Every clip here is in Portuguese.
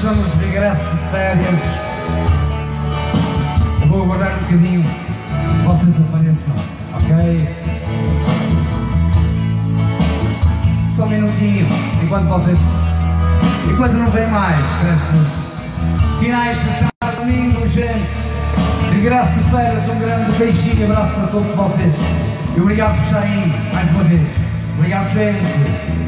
estamos de regresso de férias. Eu vou aguardar um bocadinho que vocês apareçam, ok? Só um minutinho, enquanto não vem mais para estes finais de tarde, domingo, gente. Regresso de férias, um grande beijinho e abraço para todos vocês. E obrigado por estarem mais uma vez. Obrigado, gente.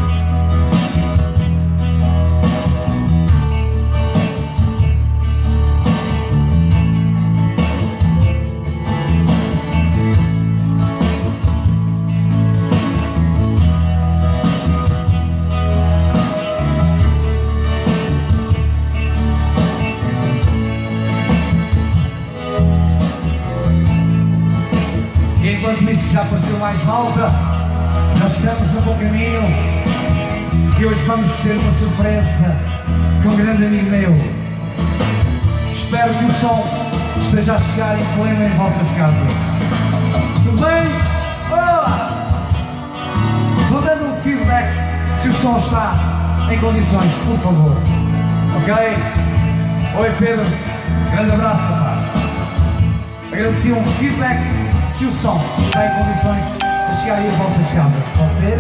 Enquanto isso já apareceu mais malta, nós estamos no bom caminho e hoje vamos ter uma surpresa com um grande amigo meu. Espero que o som esteja a chegar em pleno em vossas casas. Tudo bem? Olá! Vou dando um feedback se o som está em condições, por favor. Ok? Oi Pedro, grande abraço, rapaz. Agradeci um feedback se o som está em condições de chegar aí às vossas casas. Pode ser?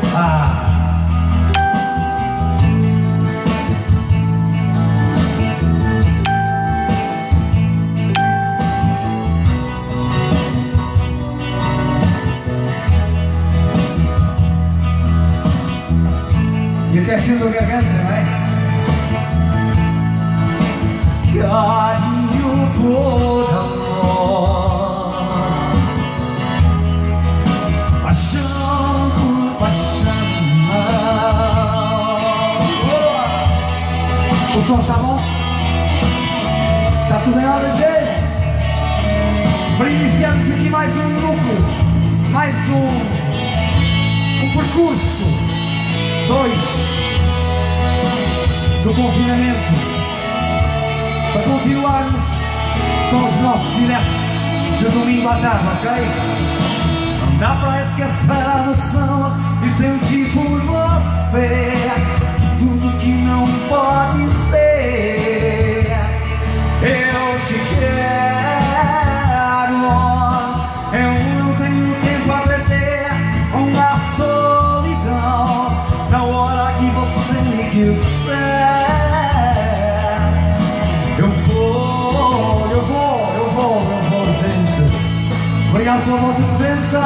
E aquecendo a garganta, não é? Carinho por amor, paixão por paixão. O som está bom? Está tudo em ordem, gente? Para iniciarmos aqui mais um núcleo, mais um percurso 2 do confinamento, para continuarmos com os nossos diretos de domingo à tarde, ok? Não dá para esquecer a noção de sentir por você tudo que não pode ser. Eu te quero, eu não tenho tempo a perder com a solidão. Na hora que você me quiser, eu vou, gente. Obrigado pela vossa presença.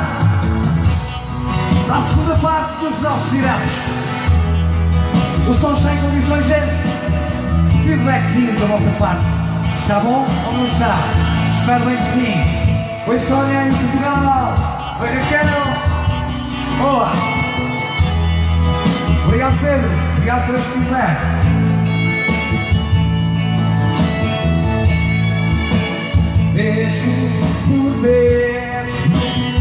Para a segunda parte dos nossos diretos. O som está em condições, gente. Feedbackzinho da vossa parte. Está bom ou não está? Espero bem que sim. Oi Sónia em Portugal. Oi Raquel. Boa. Obrigado Pedro. Obrigado por este feedback. Beijo por beijo,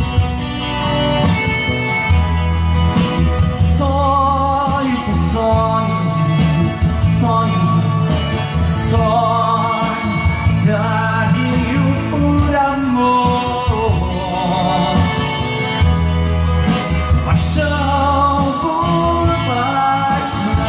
sonho por sonho, sonho, sonho, carinho por amor, paixão por paixão.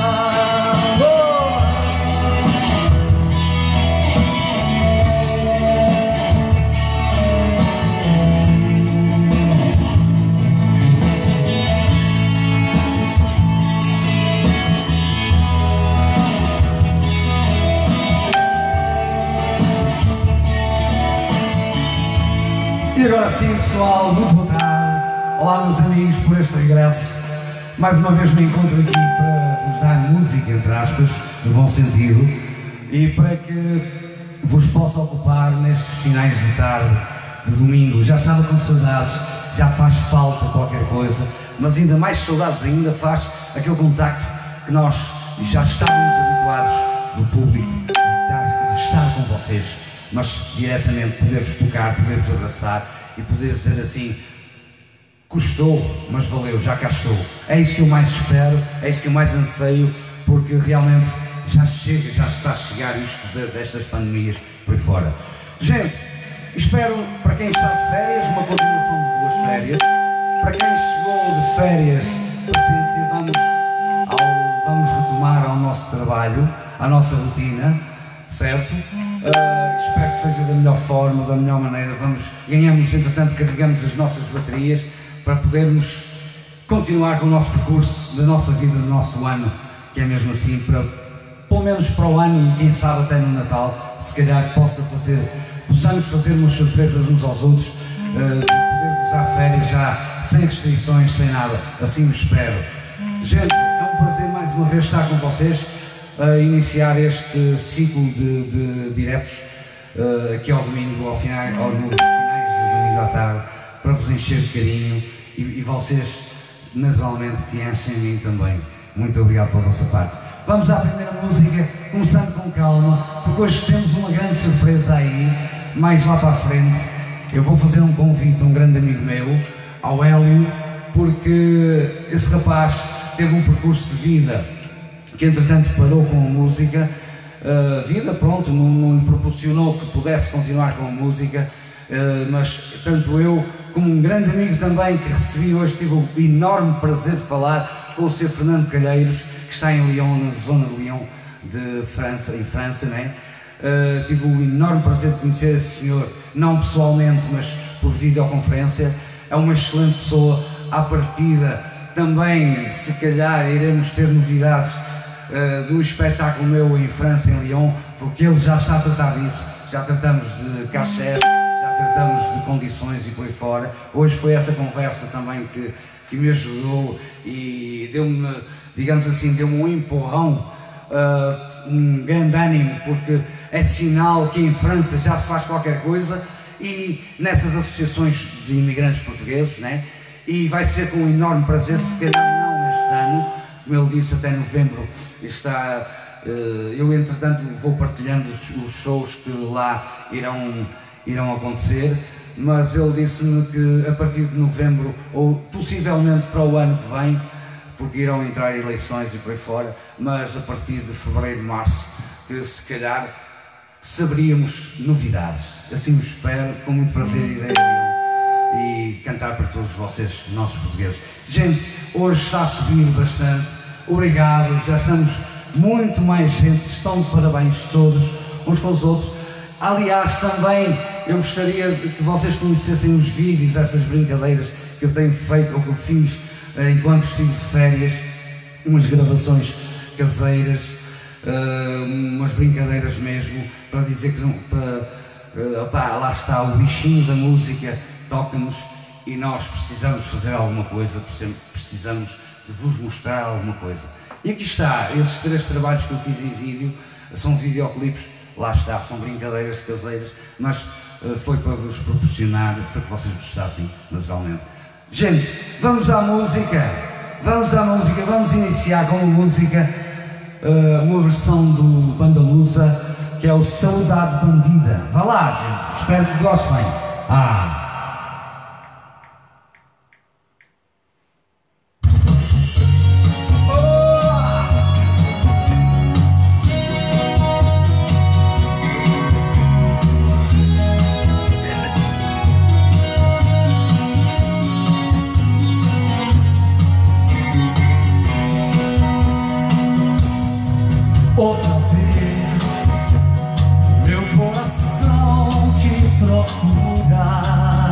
E agora sim, pessoal, muito boa tarde. Olá, meus amigos, por este regresso. Mais uma vez me encontro aqui para vos dar música, entre aspas, no bom sentido, e para que vos possa ocupar nestes finais de tarde, de domingo. Já estava com saudades, já faz falta qualquer coisa, mas ainda mais saudades ainda faz aquele contacto que nós já estávamos habituados do público, de estar com vocês, mas diretamente poder-vos tocar, poder-vos abraçar e poder dizer assim: custou, mas valeu, já cá estou. É isso que eu mais espero, é isso que eu mais anseio, porque realmente já chega, já está a chegar isto destas pandemias por aí fora. Gente, espero, para quem está de férias, uma continuação de boas férias. Para quem chegou de férias, paciência, vamos vamos retomar ao nosso trabalho, à nossa rotina, certo? Espero que seja da melhor forma, da melhor maneira. Ganhamos, entretanto, carregamos as nossas baterias para podermos continuar com o nosso percurso da nossa vida, do nosso ano, que é mesmo assim, pelo menos para o ano e quem sabe até no Natal, se calhar possamos fazer umas surpresas uns aos outros, poder usar férias já sem restrições, sem nada, assim o espero. Gente, é um prazer mais uma vez estar com vocês, a iniciar este ciclo de diretos aqui ao domingo, nos finais de domingo à tarde, para vos encher de carinho e vocês naturalmente que enchem em mim também. Muito obrigado pela vossa parte. Vamos à primeira música, começando com calma, porque hoje temos uma grande surpresa aí, mais lá para a frente. Eu vou fazer um convite a um grande amigo meu, ao Hélio, porque esse rapaz teve um percurso de vida que entretanto parou com a música. Vida, pronto, não lhe proporcionou que pudesse continuar com a música, mas tanto eu como um grande amigo também que recebi hoje, tive o enorme prazer de falar com o Sr. Fernando Calheiros, que está em Lyon, na zona de Lyon, de França, em França, né? Tive o enorme prazer de conhecer esse senhor, não pessoalmente, mas por videoconferência. É uma excelente pessoa. À partida, também, se calhar, iremos ter novidades de um espetáculo meu em França, em Lyon, porque ele já está a tratar disso. Já tratamos de cachê, já tratamos de condições e por aí fora. Hoje foi essa conversa também que me ajudou e deu-me, digamos assim, deu-me um empurrão, um grande ânimo, porque é sinal que em França já se faz qualquer coisa e nessas associações de imigrantes portugueses, né? E vai ser com um enorme prazer, se calhar não este ano, como ele disse, até novembro está. Eu entretanto vou partilhando os shows que lá irão acontecer, mas ele disse-me que a partir de novembro, ou possivelmente para o ano que vem, porque irão entrar eleições e por aí fora, mas a partir de fevereiro, março, que se calhar saberíamos novidades. Assim o espero, com muito prazer irei e cantar para todos vocês, nossos portugueses. Gente, hoje está a subir bastante, obrigado, já estamos muito mais gente, estão de parabéns todos, uns com os outros. Aliás, também eu gostaria que vocês conhecessem os vídeos, essas brincadeiras que eu tenho feito, ou que eu fiz enquanto estive de férias, umas gravações caseiras, umas brincadeiras mesmo, para dizer que lá está o bichinho da música, toca-nos e nós precisamos fazer alguma coisa, precisamos de vos mostrar alguma coisa. E aqui está, esses 3 trabalhos que eu fiz em vídeo, são videoclipes, lá está, são brincadeiras caseiras, mas foi para vos proporcionar, para que vocês gostassem, naturalmente. Gente, vamos à música, vamos iniciar com uma música, uma versão do Banda Lusa, que é o Saudade Bandida. Vá lá, gente, espero que gostem. Outra vez, meu coração te procura.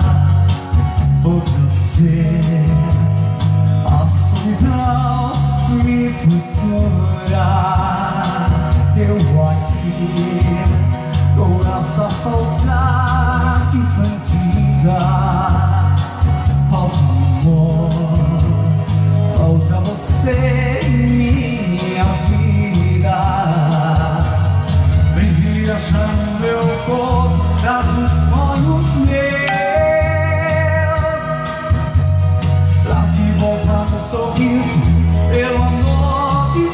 Outra vez, a solidão me tortura. Eu aqui, com essa saudade bandida. Falta amor, falta você em minha vida. Vem viajar no meu corpo, traz os sonhos meus, traz de volta meu sorriso, pelo amor de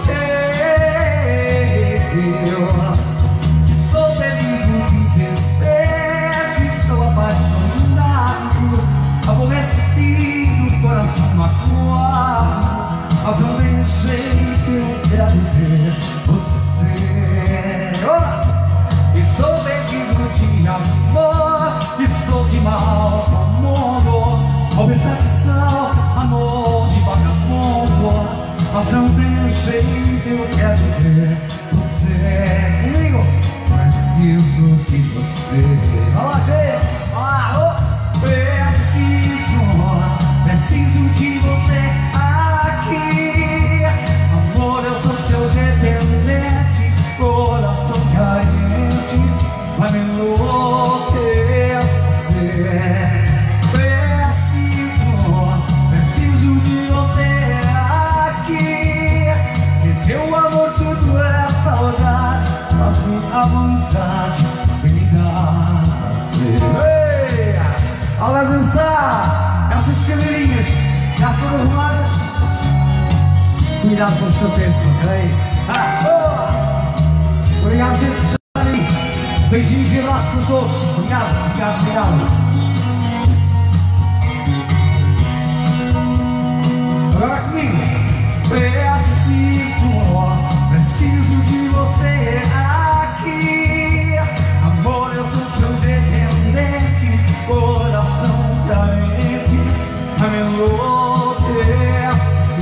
Deus. Sou perigo de desejo, estou apaixonado, aborrecido, coração magoado, mas eu tenho jeito, eu quero ver você. E sou perdido de amor. jeito eu quero ver você comigo. Preciso de você. Vai lá, gente! Vai lá! Preciso de você aqui. Amor, eu sou seu dependente, coração carente, vai me enlouquecer. Preciso de você aqui. Se seu amor tudo é saudade, faz-me à vontade, vem me dar prazer. Olha dançar! Essas cadeirinhas já foram arrumadas? Cuidado com o seu tempo, ok? Boa! Obrigado, gente, por estar aí. Beijinhos e abraços para todos. Obrigado, obrigado, obrigado. Agora comigo. Preciso de você aqui. Amor, eu sou seu dependente, coração carente, a me enlouquecer.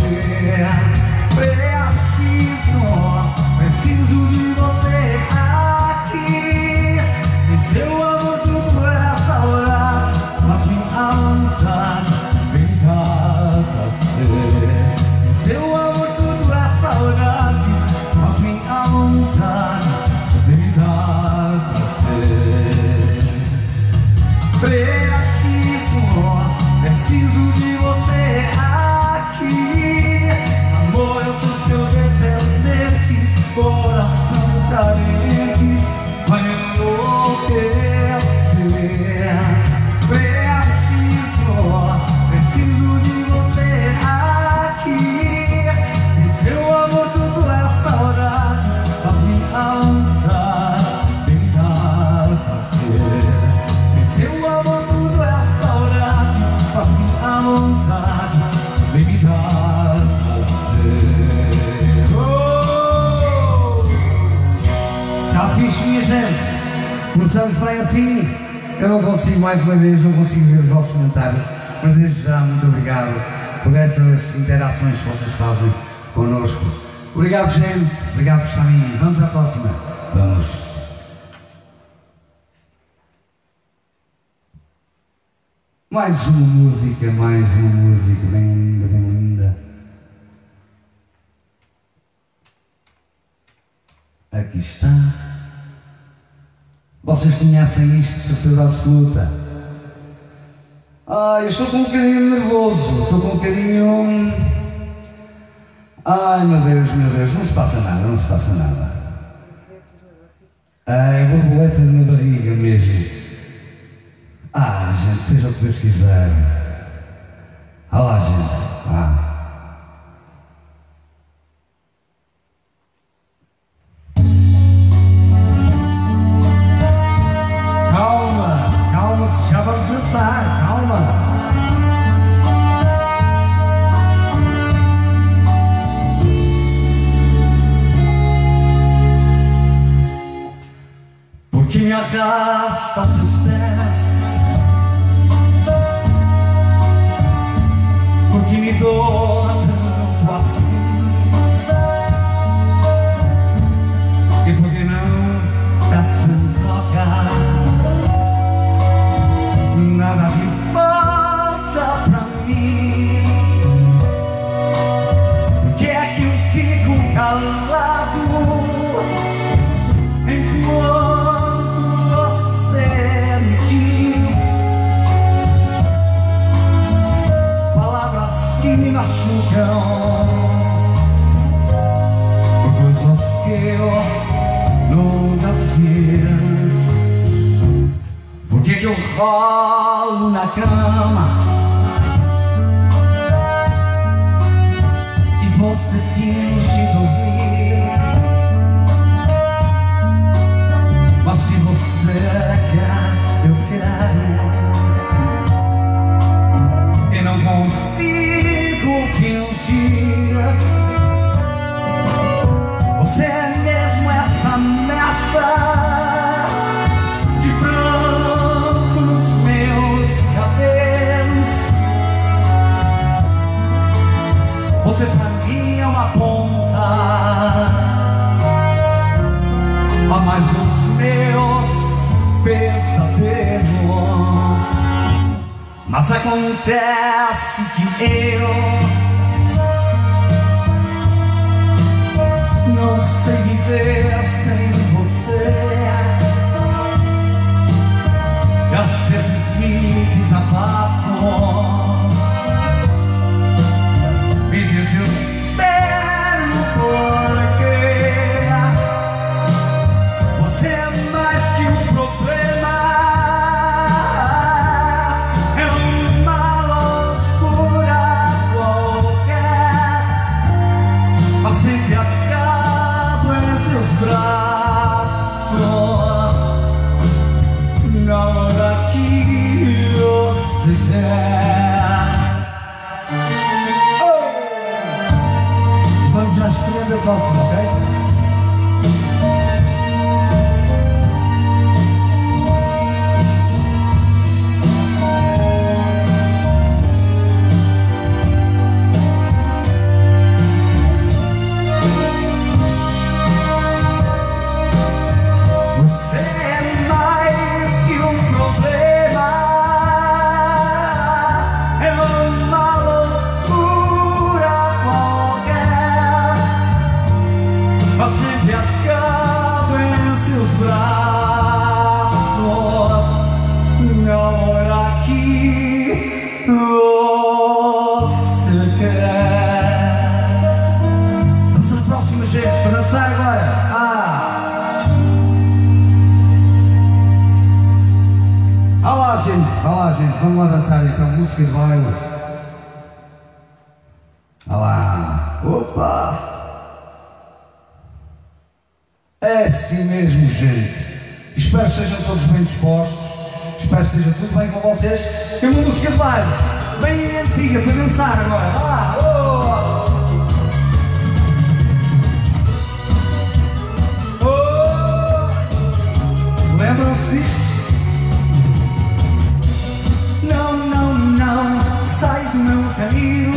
Preciso de você aqui. Se seu amor tudo é saudade, mas minha vontade vem me dar prazer. Se seu amor tudo é saudade, mas minha vontade vem me dar prazer. Preciso de você aqui. Amor, eu sou seu dependente, coração carente, vai me enlouquecer. Preciso de você aqui. Se seu amor tudo é saudade, faz minha vontade vem me dar prazer. Se seu amor tudo é saudade, faz minha vontade vem me dar prazer. Já fiz, minha gente. Começamos bem assim. Eu não consigo, mais uma vez, não consigo ver os vossos comentários, mas desde já muito obrigado por essas interações que vocês fazem connosco. Obrigado, gente. Obrigado por estarem aí. Vamos à próxima. Vamos. Mais uma música bem linda, bem linda. Aqui está. Vocês conhecem isto de certeza absoluta. Eu estou com um bocadinho nervoso, estou com um bocadinho... Ai, meu Deus, não se passa nada, não se passa nada. Borboletas na barriga mesmo. Gente, seja o que Deus quiser. Olha lá, gente. Calma, que já vamos dançar, calma. Porque me arrasta aos seus pés, porque me dou tanto assim, e porque não peço em troca nada de falta pra mim. Porque é que eu fico calado enquanto você me diz palavras que me machucam, por coisas que eu nunca fiz. Por que eu rolo na cama e você finge dormir? Mas se você quer, eu quero, e não consigo fingir. Você é mesmo essa mecha de branco nos meus cabelos. Você pra mim é uma Mas acontece que eu não sei viver sem você. E às vezes me desabafo, me desespero porque você é mais que um problema. É uma loucura qualquer, mas sempre acabo em seus braços na hora que você quer. Vamos já escolher a próxima, ok? Você é mais que um problema, é uma loucura qualquer, mas sempre acabo em seus braços na hora que você quer. Vamos à próxima, gente, para dançar agora. Olá gente, vamos lá dançar então, música de baile. Olá, opa! É assim mesmo, gente. Espero que sejam todos bem dispostos. Espero que esteja tudo bem com vocês. É uma música de baile, bem antiga, para dançar agora. Lembram-se disto? Não, sai do meu caminho.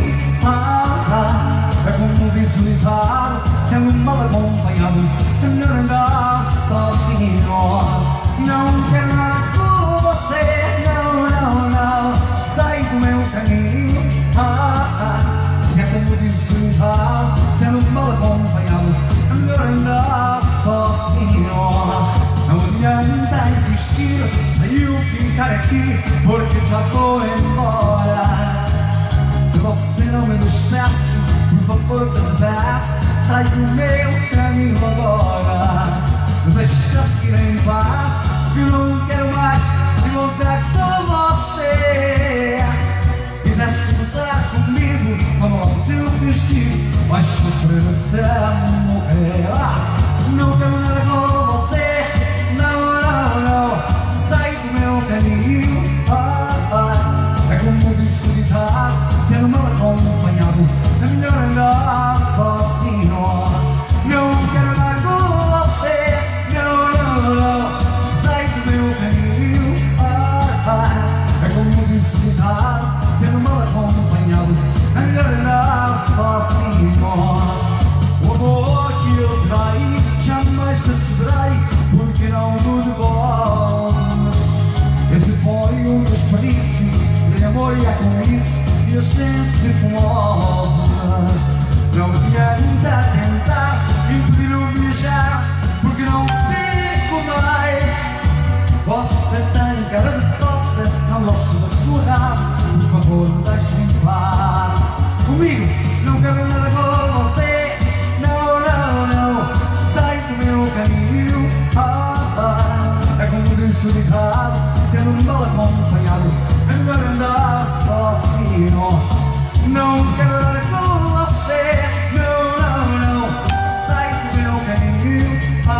É como diz o ditado, sendo mal acompanhado, é melhor andar sozinho. Não quero nada com você, não, sai do meu caminho. Se é como diz o ditado, sendo mal acompanhado, é melhor andar sozinho. Não adianta insistir, nem eu ficar aqui, porque já vou embora. Você não me despeça, por favor, te peço, sai do meu caminho agora. Me deixa seguir em paz, que eu não quero mais encontrar com você. Quiseste gozar comigo, vamos ao teu destino, vais sofrer até morrer. Não quero nada com você, não, sai do meu caminho. É como disse o ditado, sendo mal acompanhado, é melhor andar sozinho. Não quero andar com você, não, sai do meu caminho. É como disse o ditado, sendo mal acompanhado, é melhor andar sozinho. O amor que eu traí, jamais receberei, porque não me devolves. Esse foi um desperdício de amor e é com isso que a gente se comove. Não adianta tentar impedir-o viajar, porque não fico mais. Você tem cara de falsa, não gosto da sua raça, por favor me deixe em paz. Comigo não quero nada com você, não, sai do meu caminho. É como disse o ditado, sendo mal acompanhado, é melhor andar sozinho. Não quero nada com você, não, sai do meu caminho.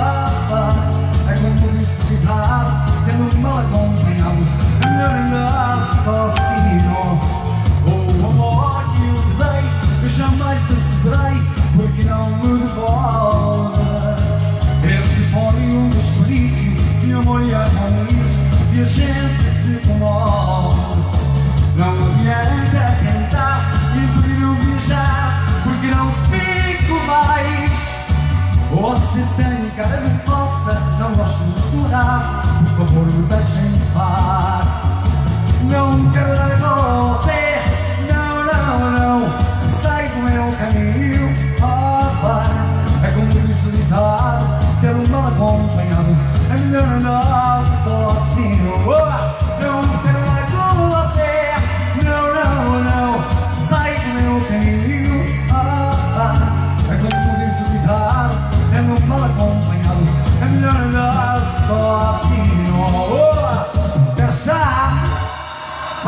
É como disse o ditado, sendo mal acompanhado, é melhor andar sozinho. O amor que eu te dei, eu jamais te cederei, porque não me devolve. Esse foi um desperdício de amor e é com isso que a gente se comove. Não adianta tentar impedir-o viajar, porque não fico mais. Você tem cara de falsa, não gosto de sua raça, por favor me deixem em paz. Não quero dar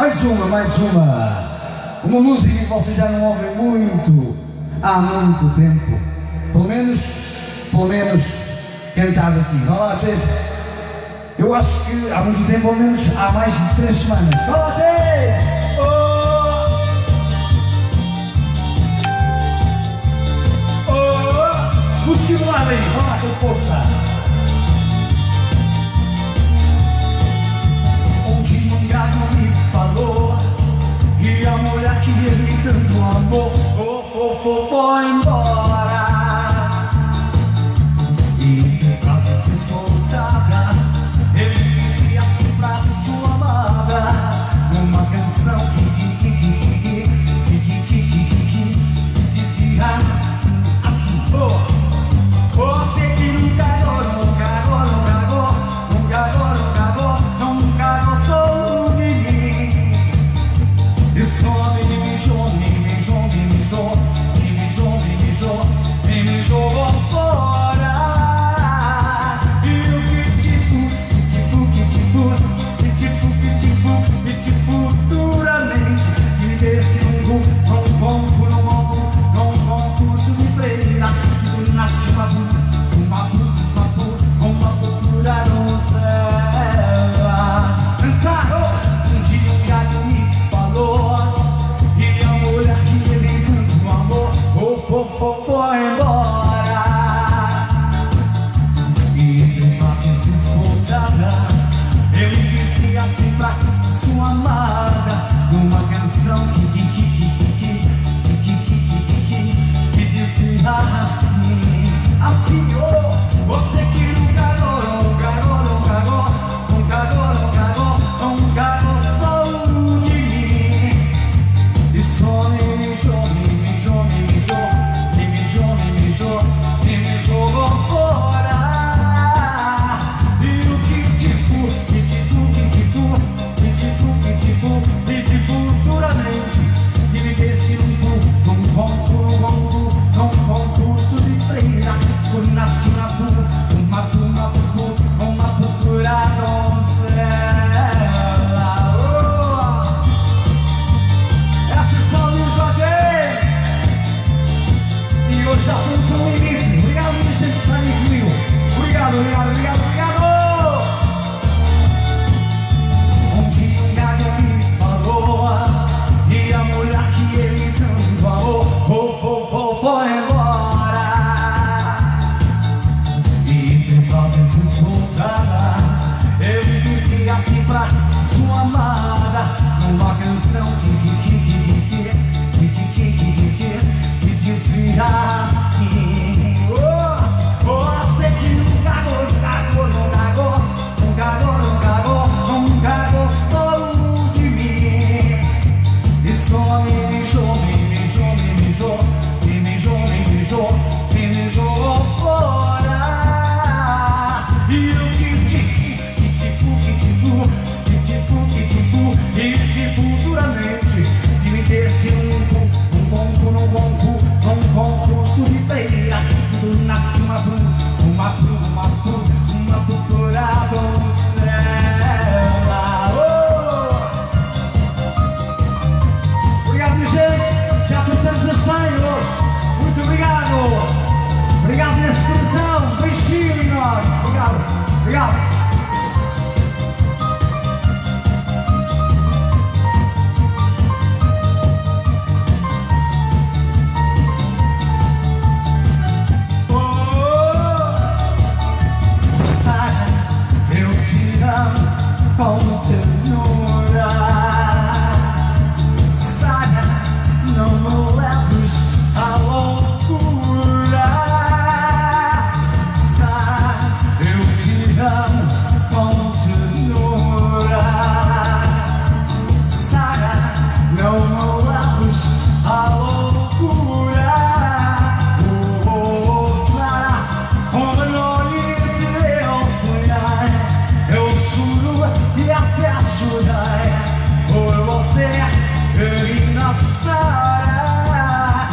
Mais uma. Uma música que vocês já não ouvem muito, há muito tempo. Pelo menos cantado aqui. Vai lá, gente. Eu acho que há muito tempo, pelo menos há mais de 3 semanas. Vai lá, gente! Música do lado aí, vai lá com força. Um dia um gato me falou que a mulher que ele tanto amou foi embora. E frases escoltadas ele disse assim pra sua amada, numa canção que dizia assim, você que nunca gostou de mim. E só me jogou fora. E o que futuramente me desse num concurso de freiras, que nasce uma procura donzela. Um dia um gato me falou e a mulher que ele tanto amou foi embora. E entre frases escoltadas ele disse assim pra sua amada, numa canção que dizia assim, você que nunca gostou de mim. E só me jogou fora. E o que futuramente que me desse num concurso de freiras, por nascer uma procura donzela. Essa história do Jorge. E hoje já fomos no limite. Obrigado, minha gente, por estarem comigo. Obrigado. Um dia um gato me falou e a mulher que ele tanto amou foi embora. E entre frases escoltadas ele disse assim pra sua amada, numa canção que dizia assim, você que nunca gostou de mim. E só me jogou fora. E o que futuramente que me desse um concurso de feiras, tudo nasce uma procura donzela. Obrigado, minha gente, já começamos as saias. Muito obrigado pela atenção, beijinho em nós. Obrigado. Com ternura, Sara, não me leves à loucura. Sara, eu te amo com ternura. Sara, não me leves à loucura. Sara, uma noite eu sonhei, eu juro e até chorei por você, querida Sara.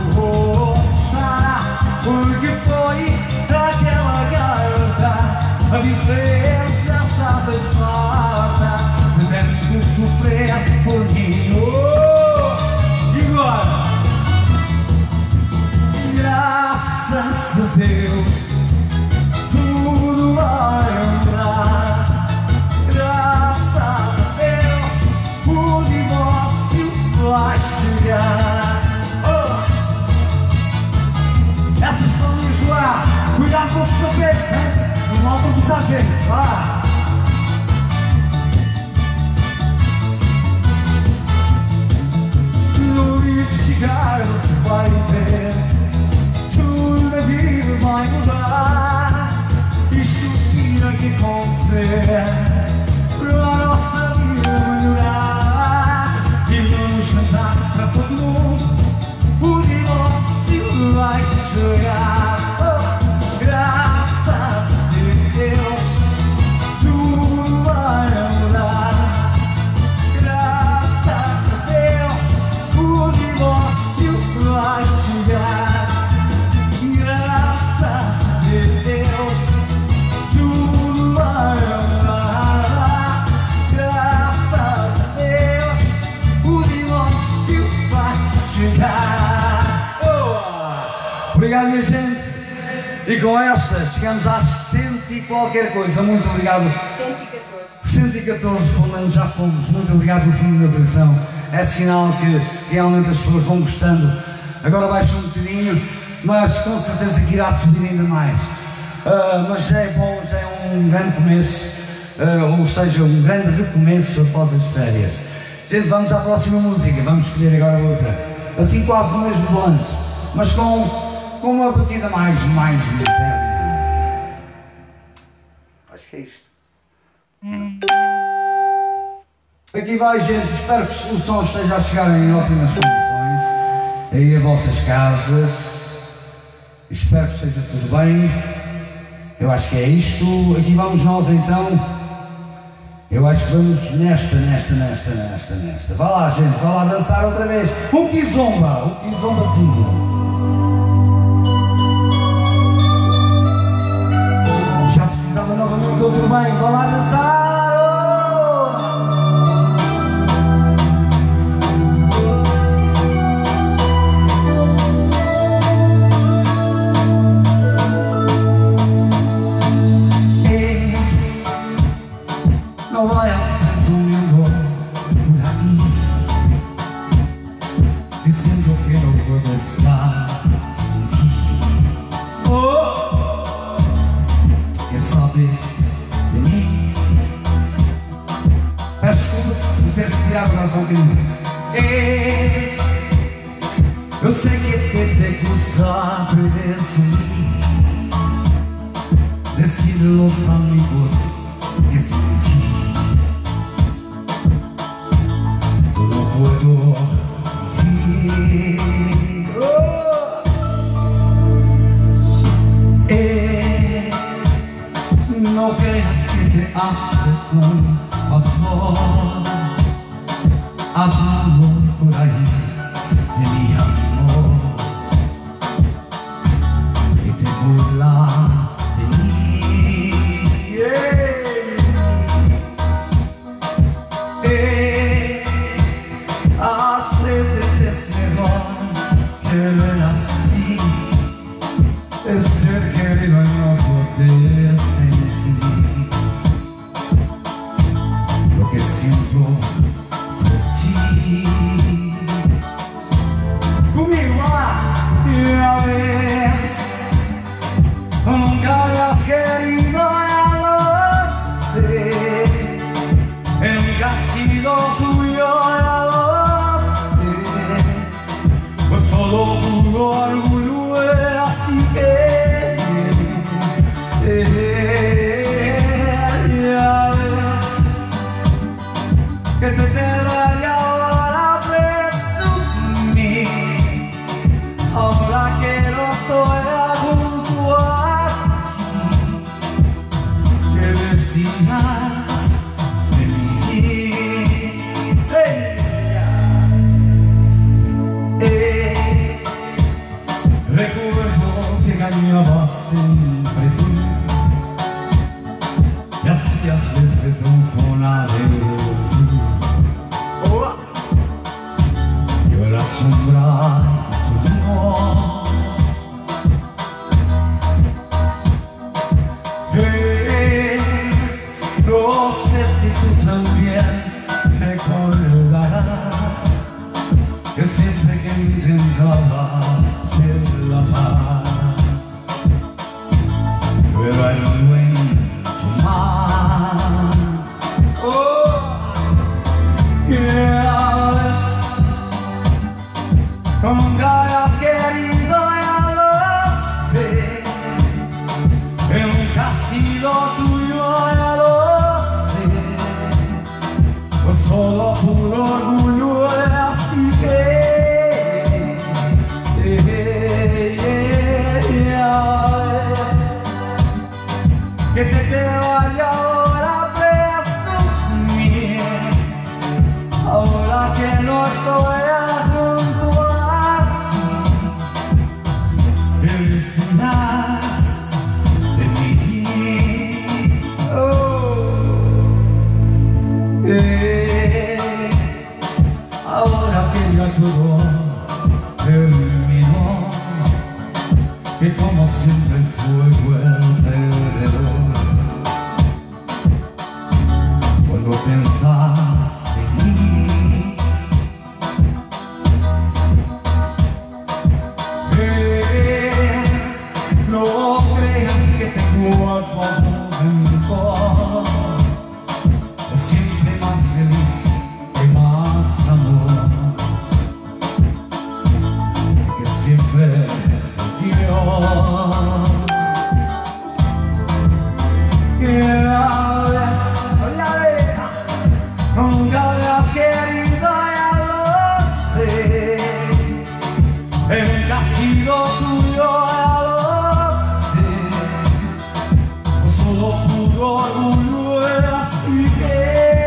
Sara, porque foi aquela garota a dizer já estavas morta, de tanto sofrer. por mim. E agora? Graças a Deus, tudo vai andar. Graças a Deus, o divórcio vai chegar. Essas estão a enjoar. Cuidado com os tapetes, hein? Não vão tropeçar, gente. Vá. No dia que chegar, você vai ver. Tudo na vida vai mudar. Isto tinha que acontecer para a nossa vida melhorar. E vamos cantar para todo mundo. O divórcio vai chegar. Graças a Deus, tudo vai mudar. Graças a Deus, o divórcio vai chegar. Graças a Deus, tudo vai mudar. Graças a Deus, o divórcio vai chegar. Obrigado, minha gente. E com esta chegamos às 100 e qualquer coisa. Muito obrigado. 114, pelo menos já fomos. Muito obrigado por fim da atenção. É sinal que realmente as pessoas vão gostando. Agora baixa um bocadinho, mas com certeza que irá subir ainda mais. Mas já é bom, já é um grande começo. Ou seja, um grande recomeço após as férias. Gente, vamos à próxima música. Vamos escolher agora outra. Assim quase no mesmo balanço, mas com uma batida mais moderna. Acho que é isto. Aqui vai, gente. Espero que o som esteja a chegar em ótimas condições aí a vossas casas. Espero que esteja tudo bem. Eu acho que é isto. Aqui vamos nós então. Eu acho que vamos nesta. Vá lá, gente, vá lá dançar outra vez. O Kizomba sim. Novamente, estou tudo bem, vão lá dançar! Não vai presumindo por aqui, dizendo que não puedo estar sin ti. Que sabes de mim. Peço desculpa por ter tirado a razão de mim. Eu sei que te gusta presumir, decir los amigos que sin ti no puedo vivir. No creas que te haces un favor hablando por ahí de mi amor, que te burlas de mí. Às vezes es mejor querer así, es ser querido y no poder sentir lo que siento por ti. Conmigo va, ya ves, nunca me has querido, ya lo sé. El castigo tuyo, ya lo sé. Pues solo puro orgullo era así que ya ves que te tendrá y ahora presumir. Ahora que no soy junto a ti, que destinas de mí. Recuerdo que engañabas siempre tú, y hacías de ese triunfo una de tú. intentaba ser la paz, pero I went to mine. Oh, yes. Nunca has querido, ya lo sé. Nunca ha sido tuyo, ya lo sé. Pues solo por orgullo, así que que te vaya ahora presumir, ahora que no soy junto a ti, eres más de mí. Ahora que ya todo terminó, que como siempre fue el perdedor. Cuando pensás en mí, no creas que te guardo rencor. Siempre más feliz y más amor, que siempre nunca me has querido, ya lo sé. Nunca ha sido tuyo, ya lo sé. Solo puro orgullo, así que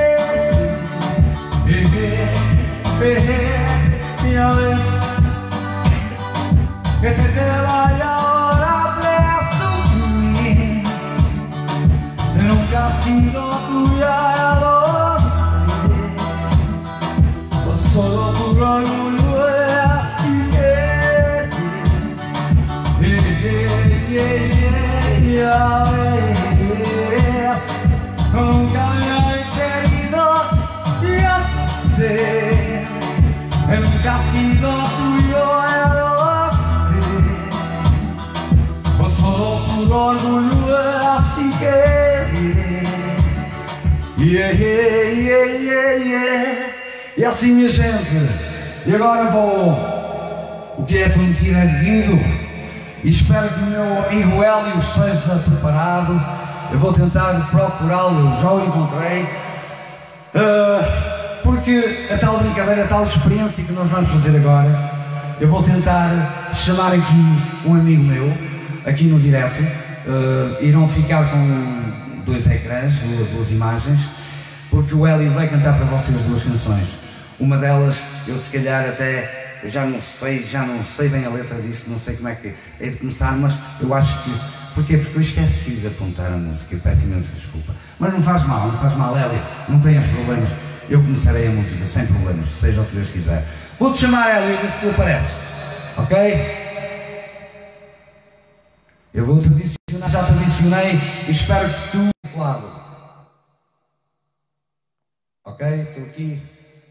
ya ves que te vaya ahora presumir. Nunca ha sido tuya, ya lo sé. Pues solo por orgullo, así que ya ves. Nunca me he querido, ya lo sé. Nunca ha sido tuyo, ya lo sé. Pues solo por orgullo, así que E assim, minha gente, e agora vou, o que é prometido é devido, e espero que o meu amigo Hélio esteja preparado. Eu vou tentar procurá-lo, já o encontrei, porque a tal brincadeira, a tal experiência que nós vamos fazer agora, eu vou tentar chamar aqui um amigo meu, aqui no direto, irão ficar com dois ecrãs, duas imagens, porque o Hélio vai cantar para vocês duas canções. Uma delas, eu se calhar até, eu já não sei bem a letra disso, não sei como é que é de começar, mas eu acho que, porquê? Porque eu esqueci de apontar a música, eu peço imensa desculpa. Mas não faz mal, Hélio, não tenhas problemas, eu começarei a música sem problemas, seja o que Deus quiser. Vou-te chamar, Hélio, e ver se tu apareces, ok? Eu vou-te adicionar, já te adicionei e espero que tu desse lado. Ok? Estou aqui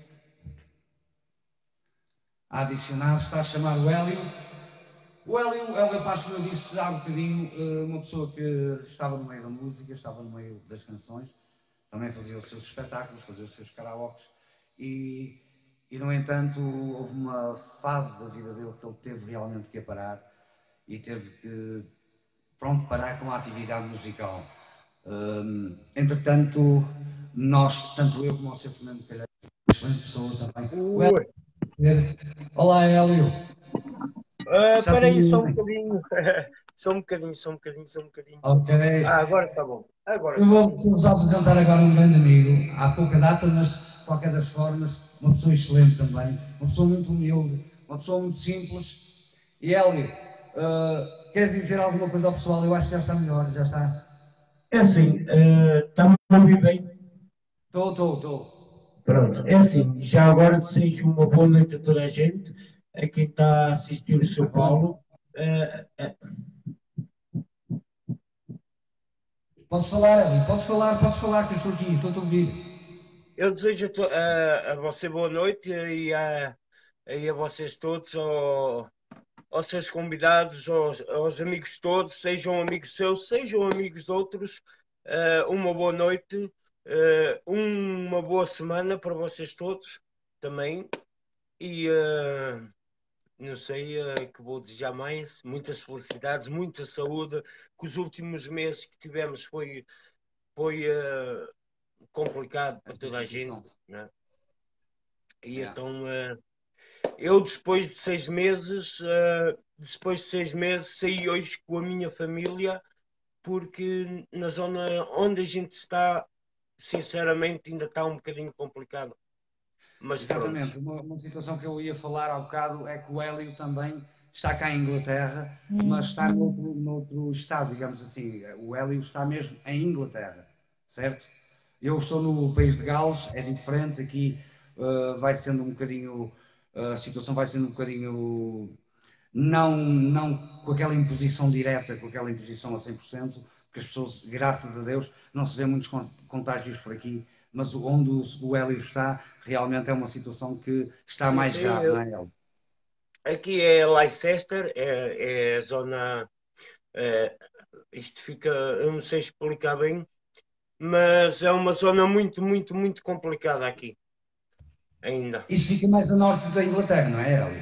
a adicionar, está a chamar o Hélio. O Hélio é um rapaz, como eu disse há um bocadinho, uma pessoa que estava no meio da música, estava no meio das canções, também fazia os seus espetáculos, fazia os seus karaokes e no entanto houve uma fase da vida dele que ele teve realmente que parar e teve que parar com a atividade musical. Entretanto, nós, tanto eu como o Sr. Fernando Calheiro, uma excelente pessoa também. Olá, Hélio. Espera aí, só um bocadinho. Só um bocadinho. Ok. Agora está bom. Eu vou-vos apresentar agora um grande amigo, há pouca data, mas de qualquer das formas, uma pessoa excelente também, uma pessoa muito humilde, uma pessoa muito simples. E Hélio, queres dizer alguma coisa ao pessoal? Eu acho que já está melhor, já está. É assim, está-me a ouvir bem? Estou. Pronto, é assim, já agora desejo uma boa noite a toda a gente, a quem está a assistir o São Paulo. Podes falar, Hélio, podes falar que eu estou aqui, estou a ouvir. Eu desejo a você boa noite e a aí a vocês todos, aos seus convidados, aos amigos todos, sejam amigos seus, sejam amigos de outros. Uma boa noite, uma boa semana para vocês todos também. E não sei que vou desejar mais. Muitas felicidades, muita saúde, que os últimos meses que tivemos foi complicado para toda a gente, né? E então eu depois de 6 meses, saí hoje com a minha família, porque na zona onde a gente está, sinceramente, ainda está um bocadinho complicado. Mas exatamente, uma situação que eu ia falar há bocado é que o Hélio também está cá em Inglaterra, mas está noutro estado, digamos assim. O Hélio está mesmo em Inglaterra, certo? Eu estou no país de Gales, é diferente, aqui vai sendo um bocadinho, a situação vai sendo um bocadinho, não com aquela imposição direta, com aquela imposição a 100%, porque as pessoas, graças a Deus, não se vê muitos contágios por aqui, mas onde o Hélio está, realmente é uma situação que está mais grave, não é, Hélio? Aqui é Leicester, é a zona. Isto fica, eu não sei explicar bem, mas é uma zona muito, muito, muito complicada aqui. Ainda. Isso fica mais a norte da Inglaterra, não é, Hélio?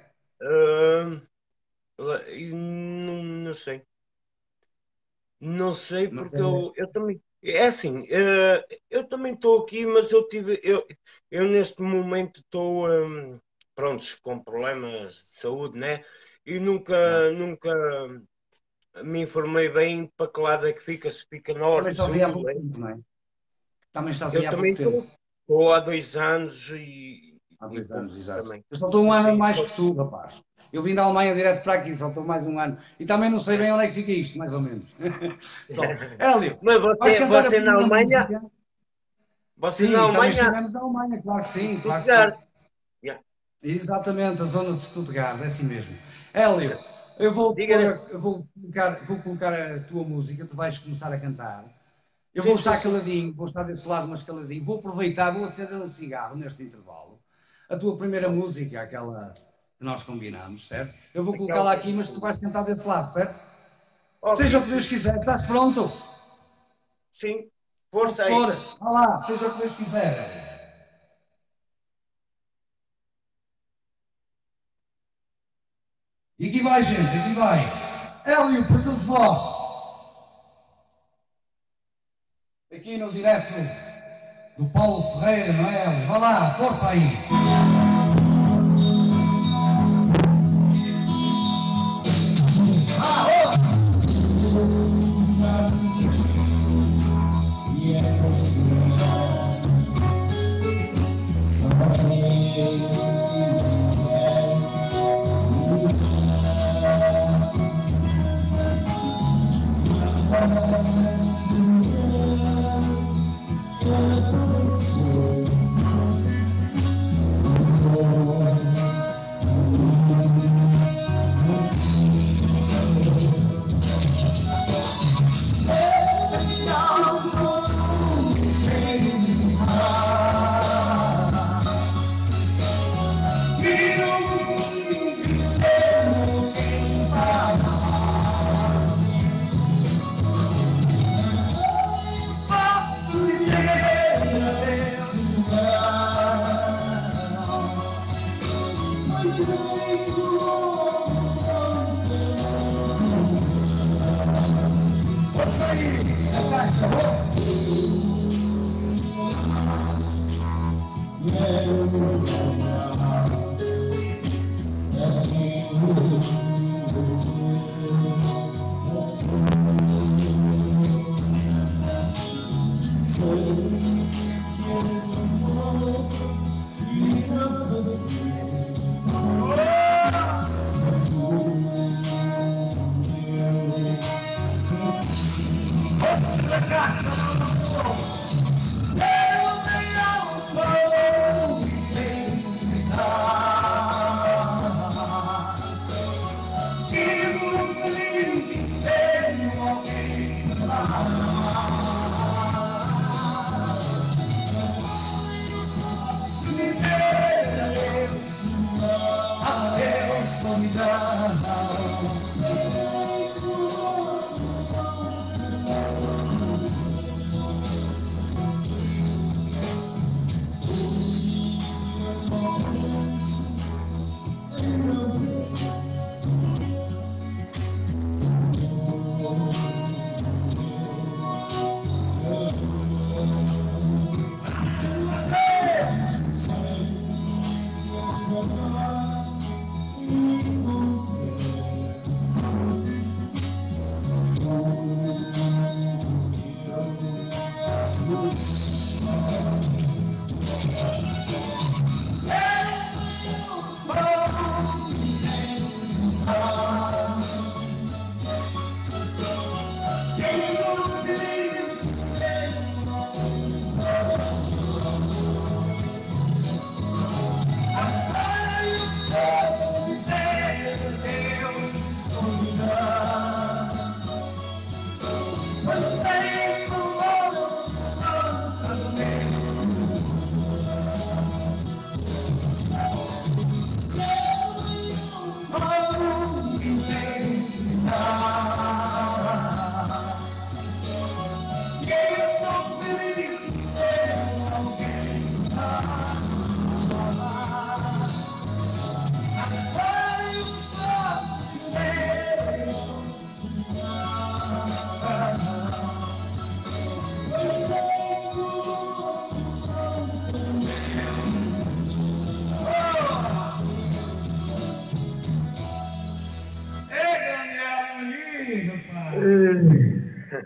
Não sei. Não sei, Mas porque eu também. É assim, eu também estou aqui, mas eu neste momento estou, prontos, com problemas de saúde, né? E nunca me informei bem para que lado é que fica, se fica Também norte, estás sul. aí há pouco tempo, não é? Também estás aí Eu há também pouco tempo. estou há 2 anos e. Há 2 anos, pouco exato. também. Eu só estou um ano a Sim, mais que tu, rapaz. Eu vim da Alemanha direto para aqui, só estou mais um ano. E também não sei bem onde é que fica isto, mais ou menos. Só. Hélio, Mas vais cantar você a na primeira Alemanha? música? Você Sim, na também Alemanha? estivemos na Alemanha, claro que sim, claro que Stuttgart. sim. Yeah. Exatamente, a zona de Stuttgart, é assim mesmo. Hélio, eu Diga. vou colocar a tua música, tu vais começar a cantar. Eu Sim, vou sim, estar sim. caladinho, vou estar desse lado, mas caladinho. Vou aproveitar, vou acender um cigarro neste intervalo. A tua primeira música, aquela que nós combinamos, certo? Eu vou colocá-la aqui, mas tu vais cantar desse lado, certo? Ok. Seja o que Deus quiser, estás pronto? Sim, Posso força aí. pôr? Vá lá, seja o que Deus quiser. E aqui vai, gente, aqui vai. Hélio, para todos vós. Aqui no direto do Paulo Ferreira, não é, Hélio? Vá lá, força aí.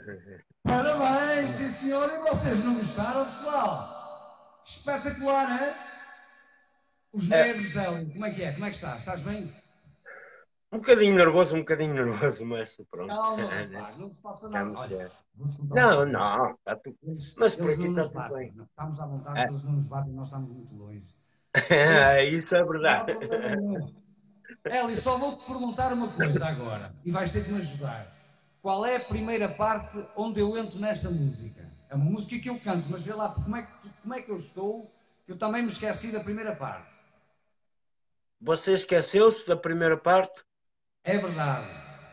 Parabéns, sim senhor, e vocês não gostaram, pessoal? Espetacular, hein? Os nervos, Hélio, como é que é? Como é que estás? Estás bem? Um bocadinho nervoso, mas pronto. Calma, rapaz, não se passa nada. Olha, vou-te contar uma Não, coisa. não, está tudo. Mas por Eles aqui não está nos tudo bem. batem. Estamos à vontade, eles não nos batem, nós estamos muito longe. Isso é Não há verdade. problema nenhum. Hélio, só vou-te perguntar uma coisa agora, e vais ter que me ajudar. Qual é a primeira parte onde eu entro nesta música? A música que eu canto, mas vê lá como é que eu estou, que eu também me esqueci da primeira parte. Você esqueceu-se da primeira parte? É verdade.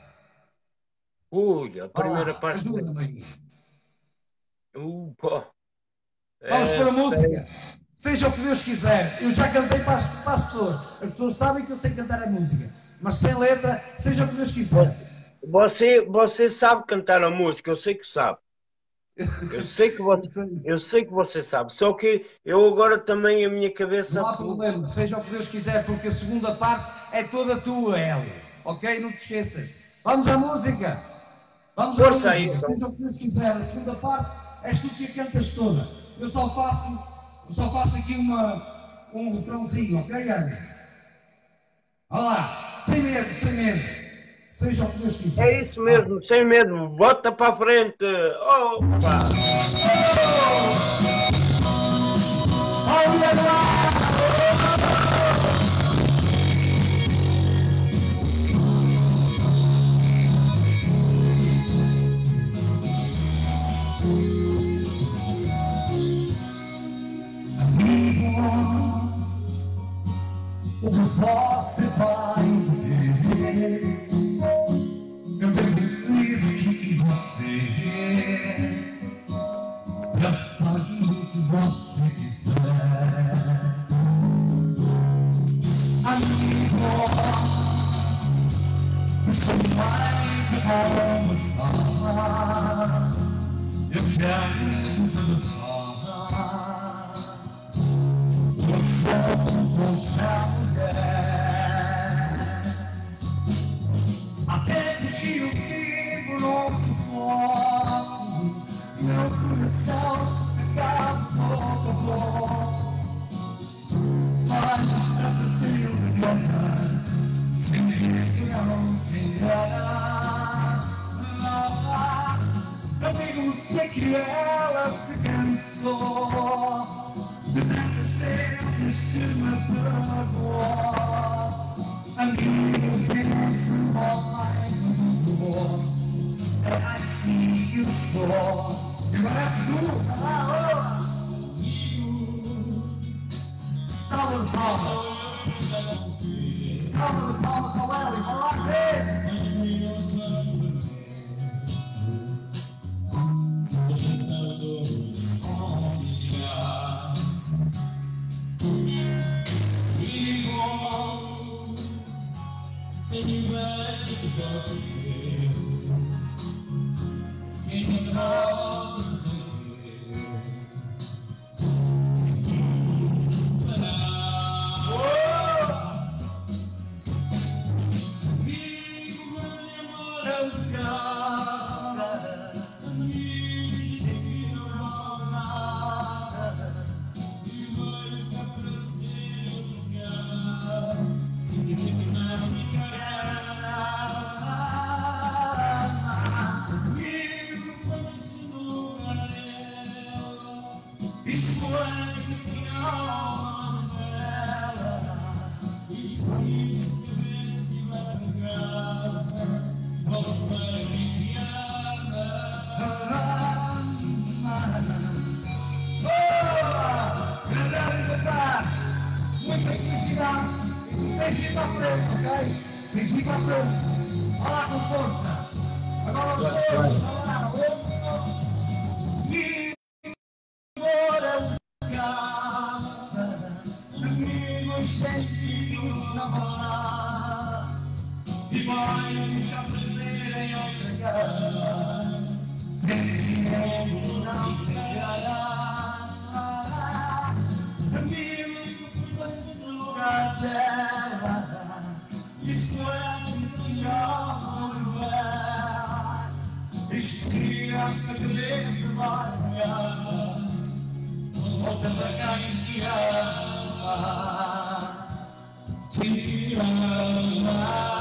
Ui, a Vá primeira lá, parte. ajuda-me. Pô. Vamos pôr a música. Espera. Seja o que Deus quiser. Eu já cantei para as pessoas. As pessoas sabem que eu sei cantar a música. Mas sem letra, seja o que Deus quiser. Você sabe cantar a música, eu sei que sabe. Eu sei que você sabe. Só que eu agora também a minha cabeça. Não há problema, seja o que Deus quiser, porque a segunda parte é toda tua, Hélio. Ok? Não te esqueças. Vamos à música. Vamos à Força música. aí, então. Seja o que Deus quiser. A segunda parte és tu que a cantas toda. Eu só faço aqui um refrãozinho, ok, Hélio? Olha lá. Sem medo, sem medo. Seja o que Deus quiser. É isso mesmo, sem medo. Bota para a frente. Opa! O que você vai ver? Eu tenho feliz que você já sabe o que você quiser. Amigo, estou mais de conversar. Eu quero falar. Você há tempos que eu vivo no sufoco, meu coração acaba todo. Mas para ser engana, sem jeito não se engana. Amigo, sei que ela se cansou de tantas vezes que me perdoou. Amigo, penso muito, é assim que eu sou. E agora és tu, salve de palmas ao Hélio, vai lá ver. Muita felicidade e deixe ir para a frente, ok? Deixe ir para a frente. Olha lá com força. Agora os dois, olha lá. E agora graça, amigos sentidos na balada, e mais a prazer em outra cara, sentimento não se enganar. Amigos, no lugar dela, isso é melhor lugar. Respira essa cabeça larga, volta para cá e te ama, te ama.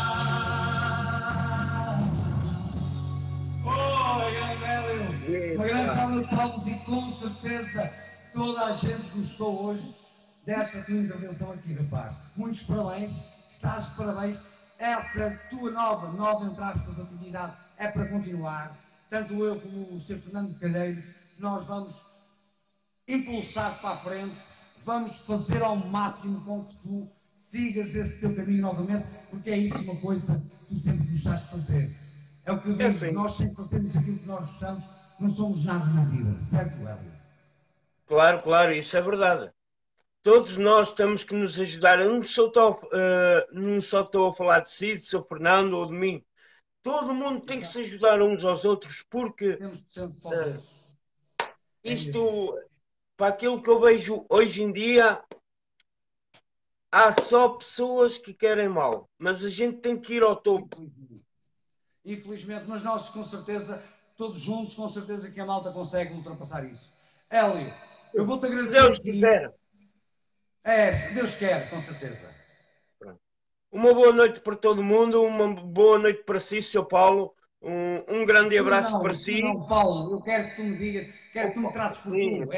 Uma grande salva de palmas e com certeza toda a gente gostou hoje desta tua intervenção aqui, rapaz. Muitos parabéns, estás de parabéns. Essa tua nova, entre aspas, atividade é para continuar. Tanto eu como o Sr. Fernando Calheiros, nós vamos impulsar para a frente, vamos fazer ao máximo com que tu sigas esse teu caminho novamente, porque é isso uma coisa que tu sempre gostaste de fazer. É o que eu digo, nós sempre fazemos aquilo que nós gostamos, não somos nada na vida, certo, Hélio? Claro, claro, isso é verdade. Todos nós temos que nos ajudar. Eu não só estou a falar de si, de Sr. Fernando ou de mim. Todo mundo tem que se ajudar uns aos outros, porque temos de ser para os isto, para aquilo que eu vejo hoje em dia, há só pessoas que querem mal, mas a gente tem que ir ao topo. Infelizmente, mas nós com certeza, todos juntos, com certeza que a malta consegue ultrapassar isso. Hélio, eu vou-te agradecer. Se Deus quiser. Se Deus quer, com certeza. Uma boa noite para todo mundo, uma boa noite para si, Sr. Paulo. Um grande abraço para si. Não, Paulo, eu quero que tu me digas, quero que tu me trates por tu.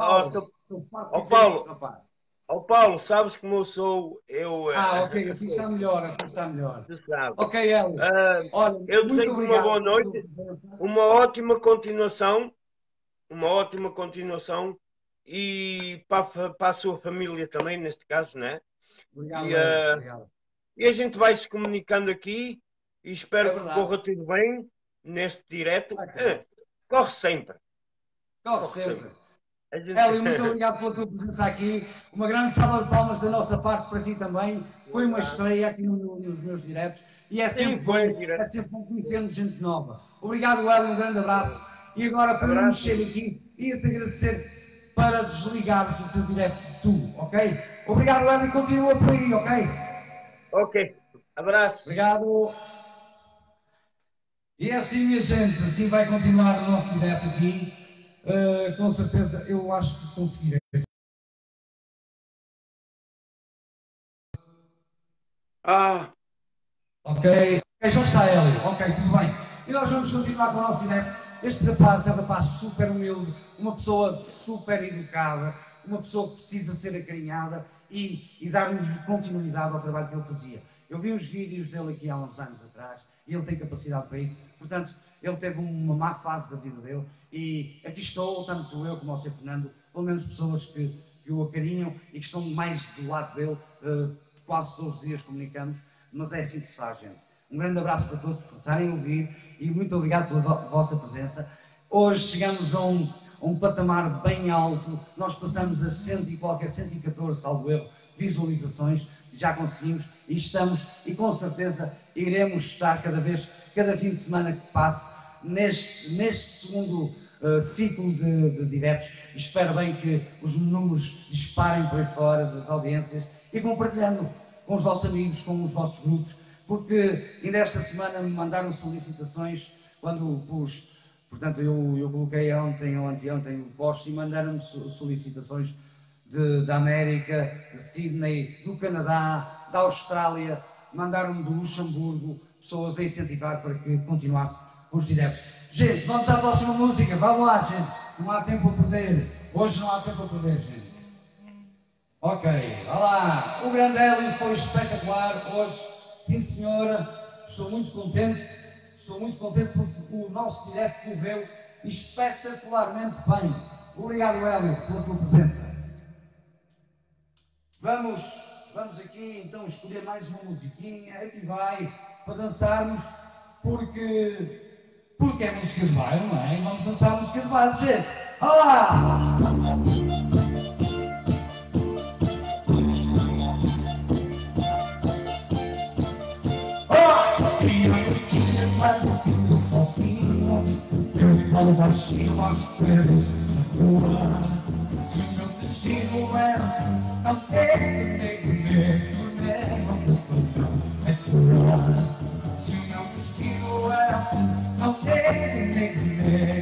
Paulo, sabes como eu sou? Ok, assim está melhor, Ok, Hélio. Olha, eu desejo uma boa noite, uma ótima continuação e para a sua família também, neste caso, né? Obrigado, obrigado. E a gente vai se comunicando aqui e espero que corra tudo bem neste direto. Corre sempre. Corre sempre. Hélio, muito obrigado pela tua presença aqui. Uma grande salva de palmas da nossa parte para ti também. Foi uma estreia aqui nos meus diretos. E é sempre bom conhecermos gente nova. Obrigado, Hélio, um grande abraço. E agora, para não mexer aqui, ia-te agradecer para desligares o teu direto tu, ok? Obrigado, Hélio, e continua por aí, ok? Ok, abraço. Obrigado. E é assim, minha gente, assim vai continuar o nosso direto aqui. Com certeza, eu acho que conseguirei. Ok, já está, Hélio. Ok, tudo bem. E nós vamos continuar com o nosso direto. Este rapaz é um rapaz super humilde, uma pessoa super educada, uma pessoa que precisa ser acarinhada e dar-nos continuidade ao trabalho que ele fazia. Eu vi os vídeos dele aqui há uns anos atrás e ele tem capacidade para isso. Portanto, ele teve uma má fase da vida dele e aqui estou, tanto eu como o Sr. Fernando, pelo menos pessoas que o acarinham e que estão mais do lado dele, quase todos os dias comunicamos, mas é assim que se faz, gente. Um grande abraço para todos por estarem a ouvir e muito obrigado pela vossa presença. Hoje chegamos a um patamar bem alto, nós passamos a 114, salvo erro, visualizações, já conseguimos e estamos, e com certeza iremos estar cada fim de semana que passe, neste segundo ciclo de diretos. Espero bem que os números disparem por aí fora das audiências e compartilhando com os vossos amigos, com os vossos grupos, porque ainda esta semana me mandaram solicitações quando pus. Portanto, eu coloquei ontem ou anteontem o post e mandaram-me solicitações da América, de Sydney, do Canadá, da Austrália, mandaram-me do Luxemburgo, pessoas a incentivar para que continuasse os diretos. Gente, vamos à próxima música, vamos lá, gente. Não há tempo a perder. Hoje não há tempo a perder, gente. Ok, olá. O grande Hélio foi espetacular hoje. Sim, senhora. Estou muito contente porque o nosso direto correu espetacularmente bem. Obrigado, Hélio, pela tua presença. Vamos aqui então escolher mais uma musiquinha. Aqui vai, para dançarmos, porque é música de baile, não é? E vamos dançar a música de baile, gente. Olá! Eu falo baixinho aos pés da rua. Se o meu destino é não tem medo, é tua. Se o meu destino é não tem medo.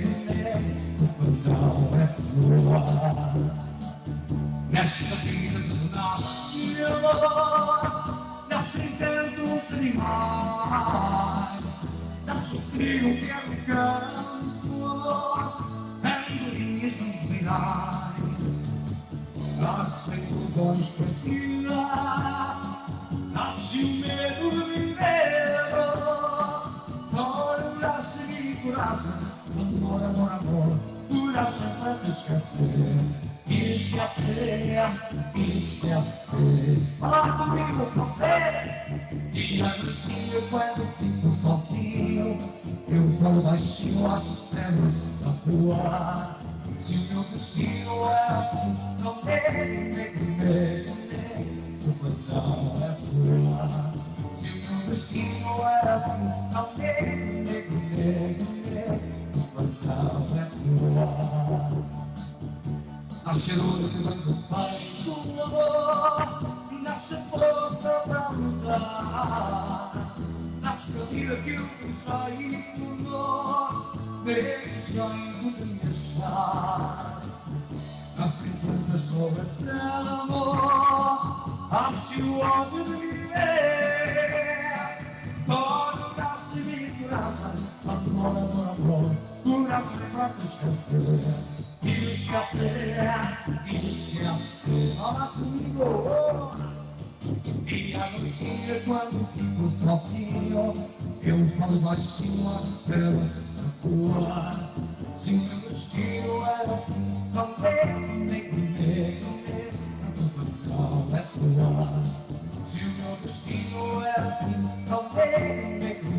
nesta vida de nós e amor, nascem tantos animais, nasce o frio que é no campo, andorinhas nos virais, nascem ilusões partidas, nasce o medo de viver, só olhar, seguir coragem, amor, amor, amor, coragem para te esquecer. Esquecer, fala comigo, pode ser. E à noitinha, quando fico sozinho, eu falo baixinho às pedras da rua. Se o meu destino é assim, não tem, o perdão é tua. Se o meu destino é assim, não tem, o perdão é tua. Nasce a dor que vem do peito do amor, nasce a força para lutar, nasce a vida que eu pensei no amor, nesses sonhos onde me achar. Nasce tantas sobras de amor, nasce o ódio de viver, só não nasce de coragem, amor, amor, amor, coragem para te esquecer. Esquecer, fala comigo. E à noitinha, quando fico sozinho, eu falo baixinho às estrelas da rua. Se o meu destino é assim, não tem, não é tua. Se o meu destino é assim, não tem,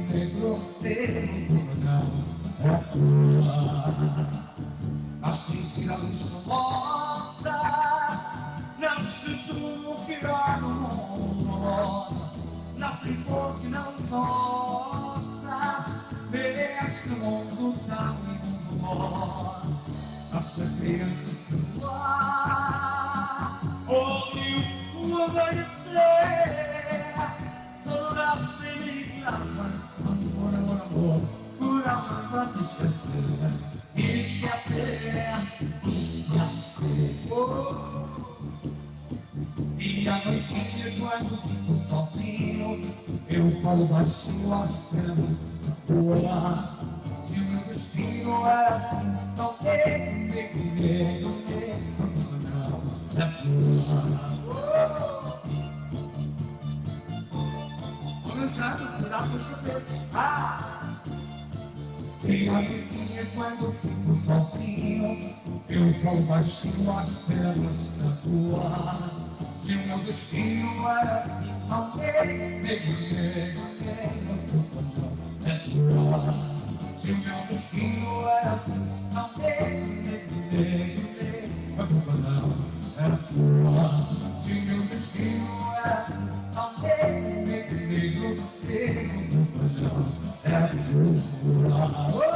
não é tua. Nasce cidades famosas, nasce tudo virar no mundo, nasce flores que não são nossas, neste mundo tão imundo. Nasce a criança celular, ouve o amanhecer, só nasce de graças, amor, amor, amor, coragem para te esquecer. Esquecer, oh. E à noitinha, quando fico sozinho, eu falo baixinho às pedras da rua. Se o meu destino é assim, não tem, não é tua. Começando a dar pro chapéu. E a noitinha, quando fico sozinho, eu falo baixinho às pedras da rua. Se o meu destino é assim, não tem, é tua. Se o meu destino é assim, não tem, a culpa não é tua. Se o meu destino é assim, não tem, a culpa não é tua.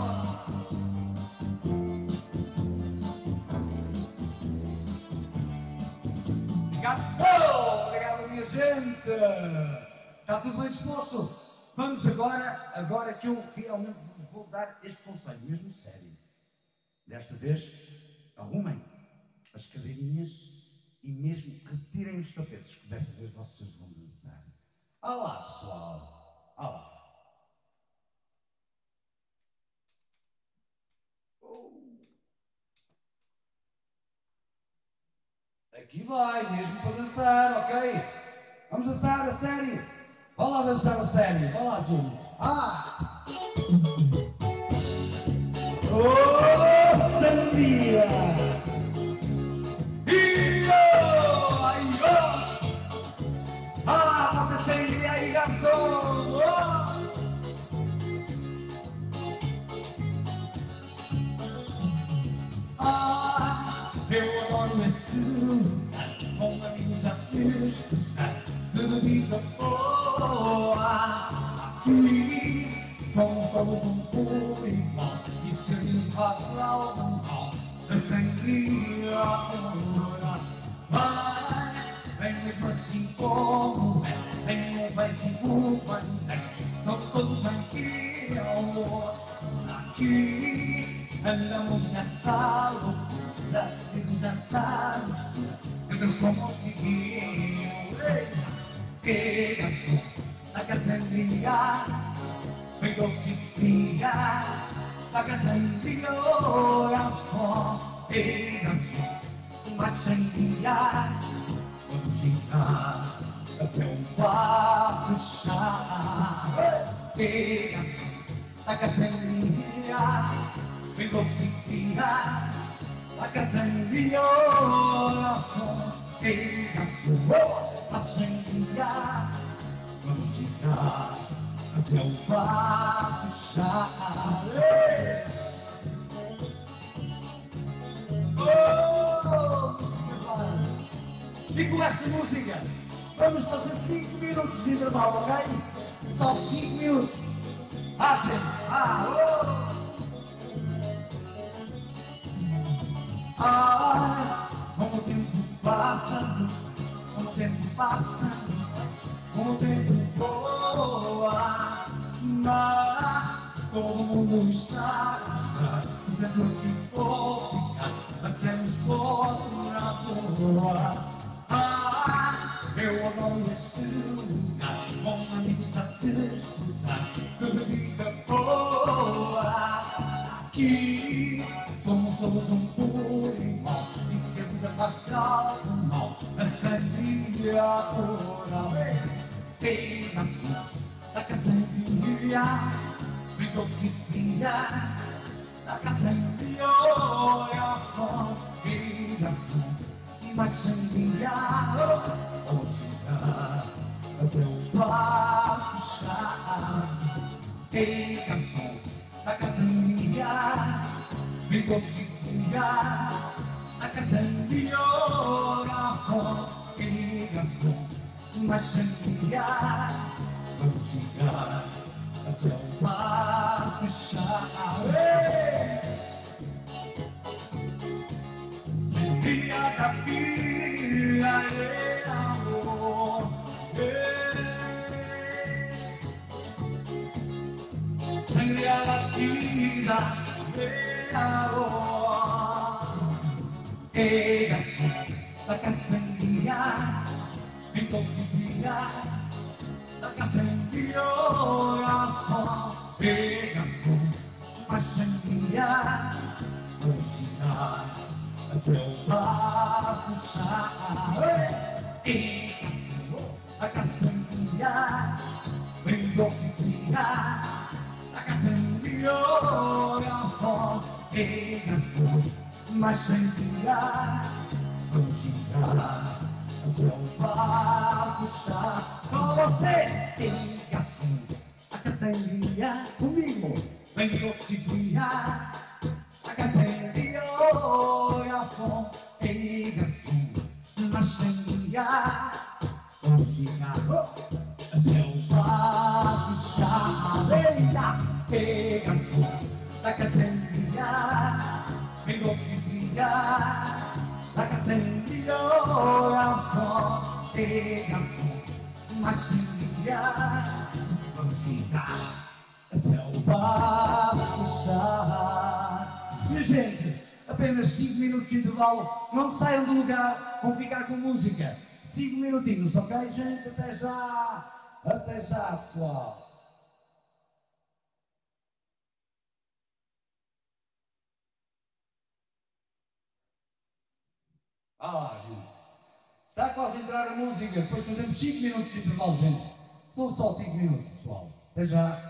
Obrigado, minha gente. Está tudo bem disposto? Vamos agora que eu realmente vos vou dar este conselho, mesmo sério. Desta vez, arrumem as cadeirinhas e mesmo retirem os tapetes, que desta vez vocês vão dançar. Olá, pessoal. Olá. Aqui vai, mesmo para dançar, ok? Vamos dançar a sério. Vá lá dançar a sério. Vá lá, juntos. Oh, sangria! Toca sangria aí, garçom! Eu adoro esse com amigos afins de bebida boa. Aqui fomos todos um pouco igual e servimos faz algo a sangria. Mas vem mesmo assim como vem um beijo são todos tranquilos. Aqui andamos nessa loucura de dançar mas eu só consegui. Que garçom, a casandia, foi doce fria, a casandia, garçom, que garçom, uma sangria, vamos chegar até um bar fechar. Que garçom, a casandia, foi doce fria, a casandia, garçom, que garçom, a sangria, vamos chegar até o bar fechar. E com esta música vamos fazer 5 minutos de intervalo, ok? Só 5 minutos. Gente. Como o tempo passa, como o tempo passa, como o tempo voa, mas todo mundo está dizendo que vou ficar até nos pôr na boa. Eu adoro este lugar, com amigos a desfrutar de bebida boa. Aqui somos todos um por igual, e se a vida faz mal, a sangria oral. Tem garçom da casandia, bem doce fria, da casandia, garçom, tem garçom, e mais sangria, vou chegar até o bar fechar. Tem garçom da casandia, bem doce fria, da casandia, garçom, tem garçom, mas sangria, vamos chegar até o bar fechar. Sangria da vida é amor. Sangria da vida é amor. Garçom da casandia, bem doce fria, da casandia, garçom, garçom, mas sangria, vou chegar até o bar fechar. Garçom da casandia, bem doce fria, da casandia, garçom, garçom, mas sangria, vou chegar até o bar fechar. Com você, tem garçom, a casandia, comigo, bem doce fria, a casandia, garçom, garçom, mas sangria, vou chegar até o bar fechar. Eita, garçom, da casandia, bem doce fria, da casandia, garçom, garçom, mas sangria, vamos chegar até o bar fechar. Minha gente, apenas 5 minutos de intervalo, não saiam do lugar, vão ficar com música. 5 minutinhos, ok, gente? Até já! Até já, pessoal! Gente. Está quase a entrar a música, depois fazemos 5 minutos de intervalo, gente. São só 5 minutos, pessoal. Até já.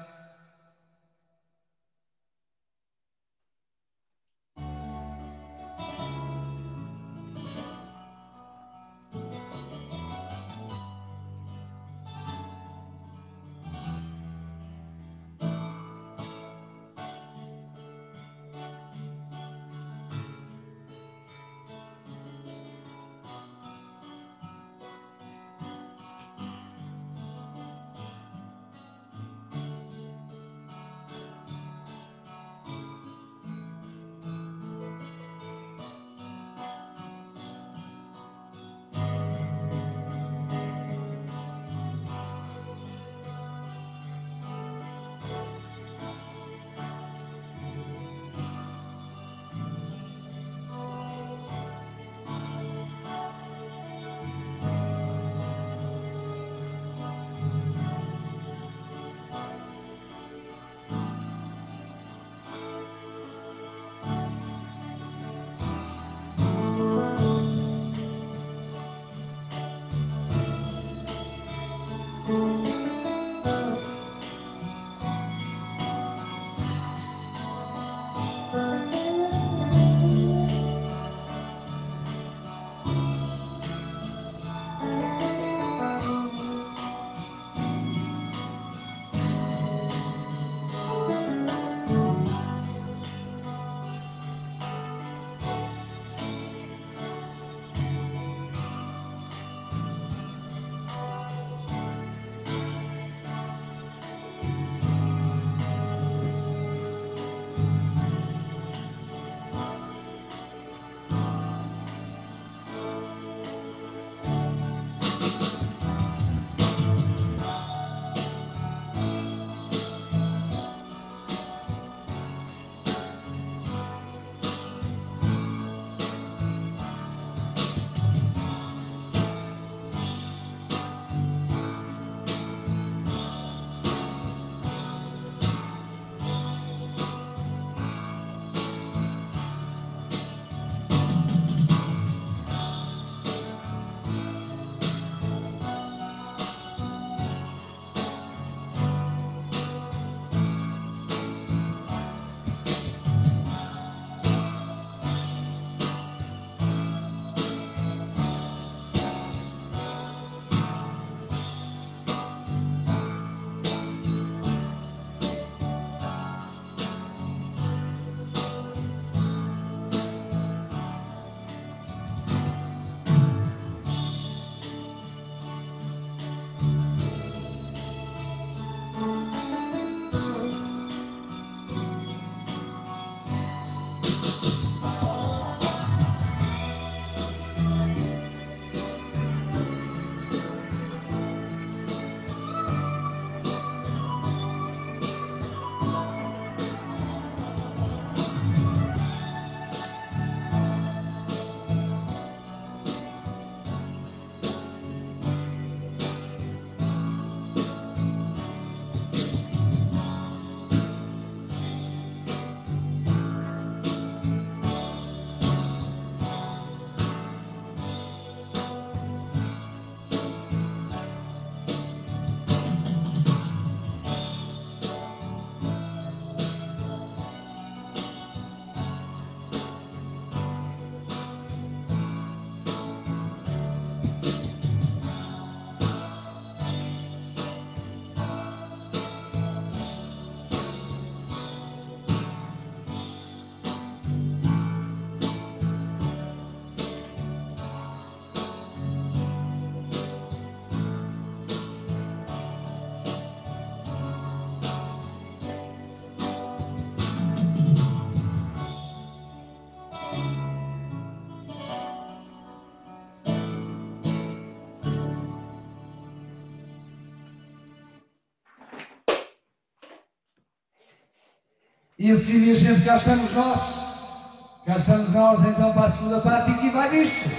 E assim, minha gente, cá estamos nós. Cá estamos nós então para a segunda parte e que vai disto.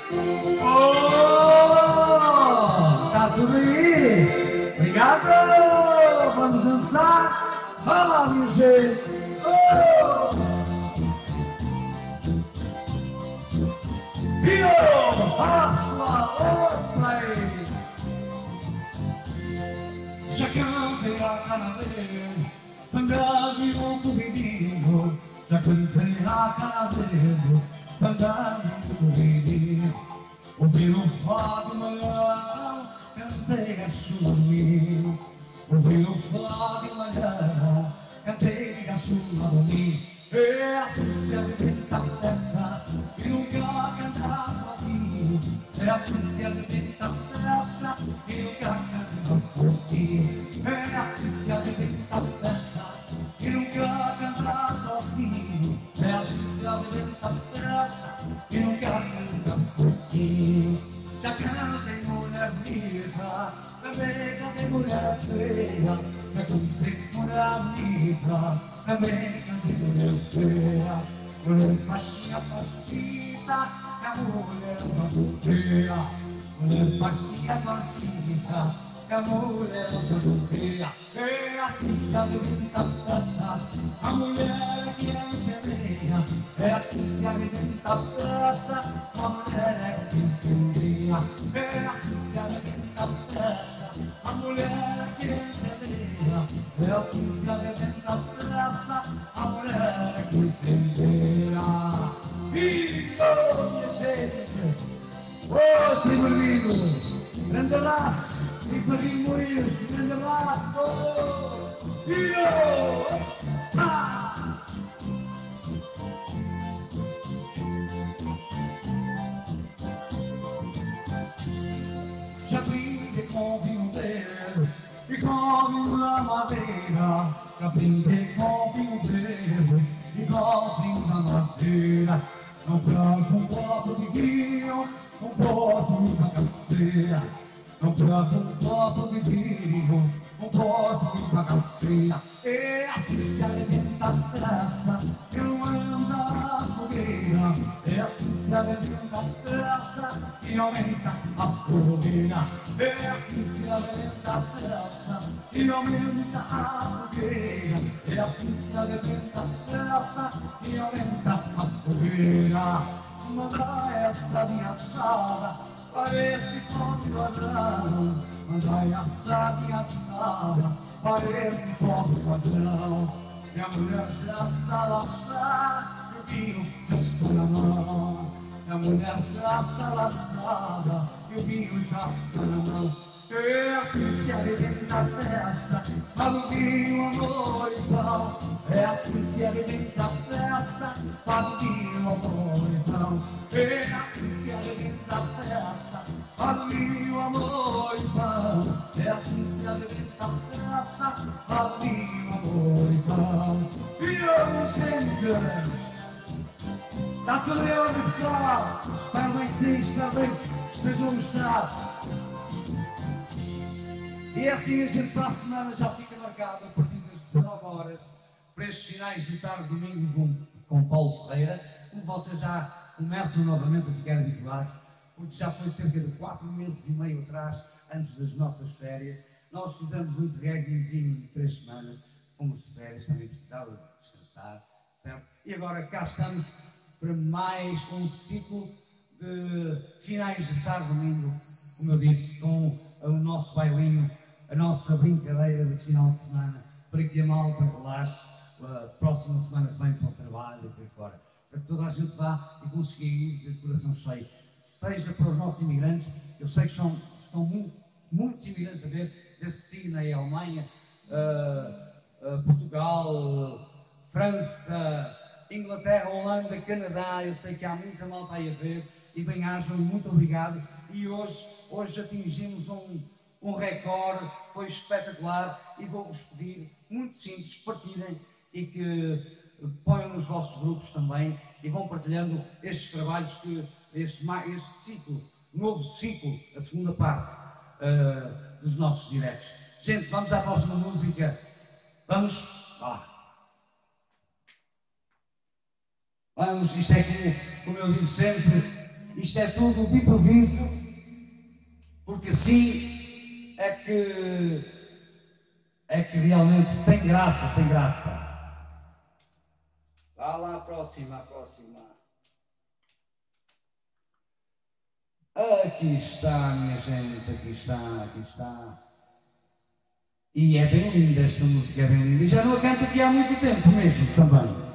Oh! Está tudo aí? Obrigado! Vamos dançar! Vamos lá, minha gente! Oh! Pio! Asla! Oh, play! Já cantei a canaveira, andava um covidinho. Já cantei a canaveira, andava um covidinho. Ouvi um fado de manhã, cantei a chuvinha. Ouvi um fado de manhã, cantei a chuvinha. É assim se alimenta a festa, e nunca cantar sozinho. É assim se alimenta a festa, e nunca cantar sozinho. É assim se alimenta a festa, e nunca cantar sozinho. É assim se alimenta a festa, e nunca cantar sozinho. Já cantei mulher bonita, também cantei mulher feia. Já cantei mulher bonita, também cantei mulher feia. Mulher baixinha, partida, é a mulher banduteira. Mulher baixinha, partida, é a mulher banduteira. É assim se alimenta a festa, a mulher que é incendeia. É assim se alimenta a festa, a mulher que incendeia. É assim se alimenta a festa, a mulher que incendeia. É assim se alimenta a festa, a mulher que incendeia. E minha gente, ô primo lindo, grande abraço, e para mim morir, grande abraço. E já brindei com vinho verde e com vinho da madeira. Já brindei com vinho verde e com vinho da madeira. Não trago um copo de vinho, um copo de cachaceira. Não trago um copo de vinho, um copo de cachaceira. É assim se alimenta a festa, eu ando na fogueira. É assim se alimenta a festa, e aumenta a fogueira. É assim se alimenta a festa, e aumenta a fogueira. É assim se alimenta a festa, e aumenta a fogueira. Manda essa minha assada, parece pão de ladrão. Manda essa minha assada, parece pão de ladrão. E a mulher já está laçada, e o vinho já está na mão. E a mulher já está laçada, e o vinho já está na mão. É assim se alimenta a festa, paga o vinho, amor e pão. É assim se alimenta a festa, paga o vinho, amor e pão. É assim se alimenta a festa, paga o vinho, amor e pão. É assim se alimenta a festa, paga o vinho, amor e pão. E eu, gente, está tudo bem, pessoal? Espero bem que sim, espero bem que estejam a gostar. E assim a gente para a semana já fica marcado a partir das 19 horas para estes finais de tarde, domingo com Paulo Ferreira, como vocês já começam novamente a ficar habituados, porque já foi cerca de 4 meses e meio atrás, antes das nossas férias, nós fizemos um interregnozinho de 3 semanas, fomos de férias, também precisava de descansar, certo? E agora cá estamos para mais um ciclo de finais de tarde, domingo, como eu disse, com o nosso bailinho, a nossa brincadeira de final de semana, para que a malta relaxe, a próxima semana vem para o trabalho e por aí fora, para que toda a gente vá e consiga ir de coração cheio, seja para os nossos imigrantes. Eu sei que estão muitos imigrantes a ver, desde Sydney, Alemanha, Portugal, França, Inglaterra, Holanda, Canadá. Eu sei que há muita malta aí a ver, e bem-ajam, muito obrigado. E hoje atingimos um recorde, foi espetacular, e vou-vos pedir, muito simples, partilhem e que ponham nos vossos grupos também e vão partilhando estes trabalhos, este ciclo, novo ciclo, a segunda parte dos nossos diretos. Gente, vamos à próxima música. Vamos? Vá! Vamos, isto é como eu digo sempre, isto é tudo de improviso, porque assim é que realmente tem graça, tem graça. Vá lá, a próxima. Aqui está, minha gente, aqui está. E é bem linda esta música, é bem linda. E já não a canto aqui há muito tempo mesmo, também.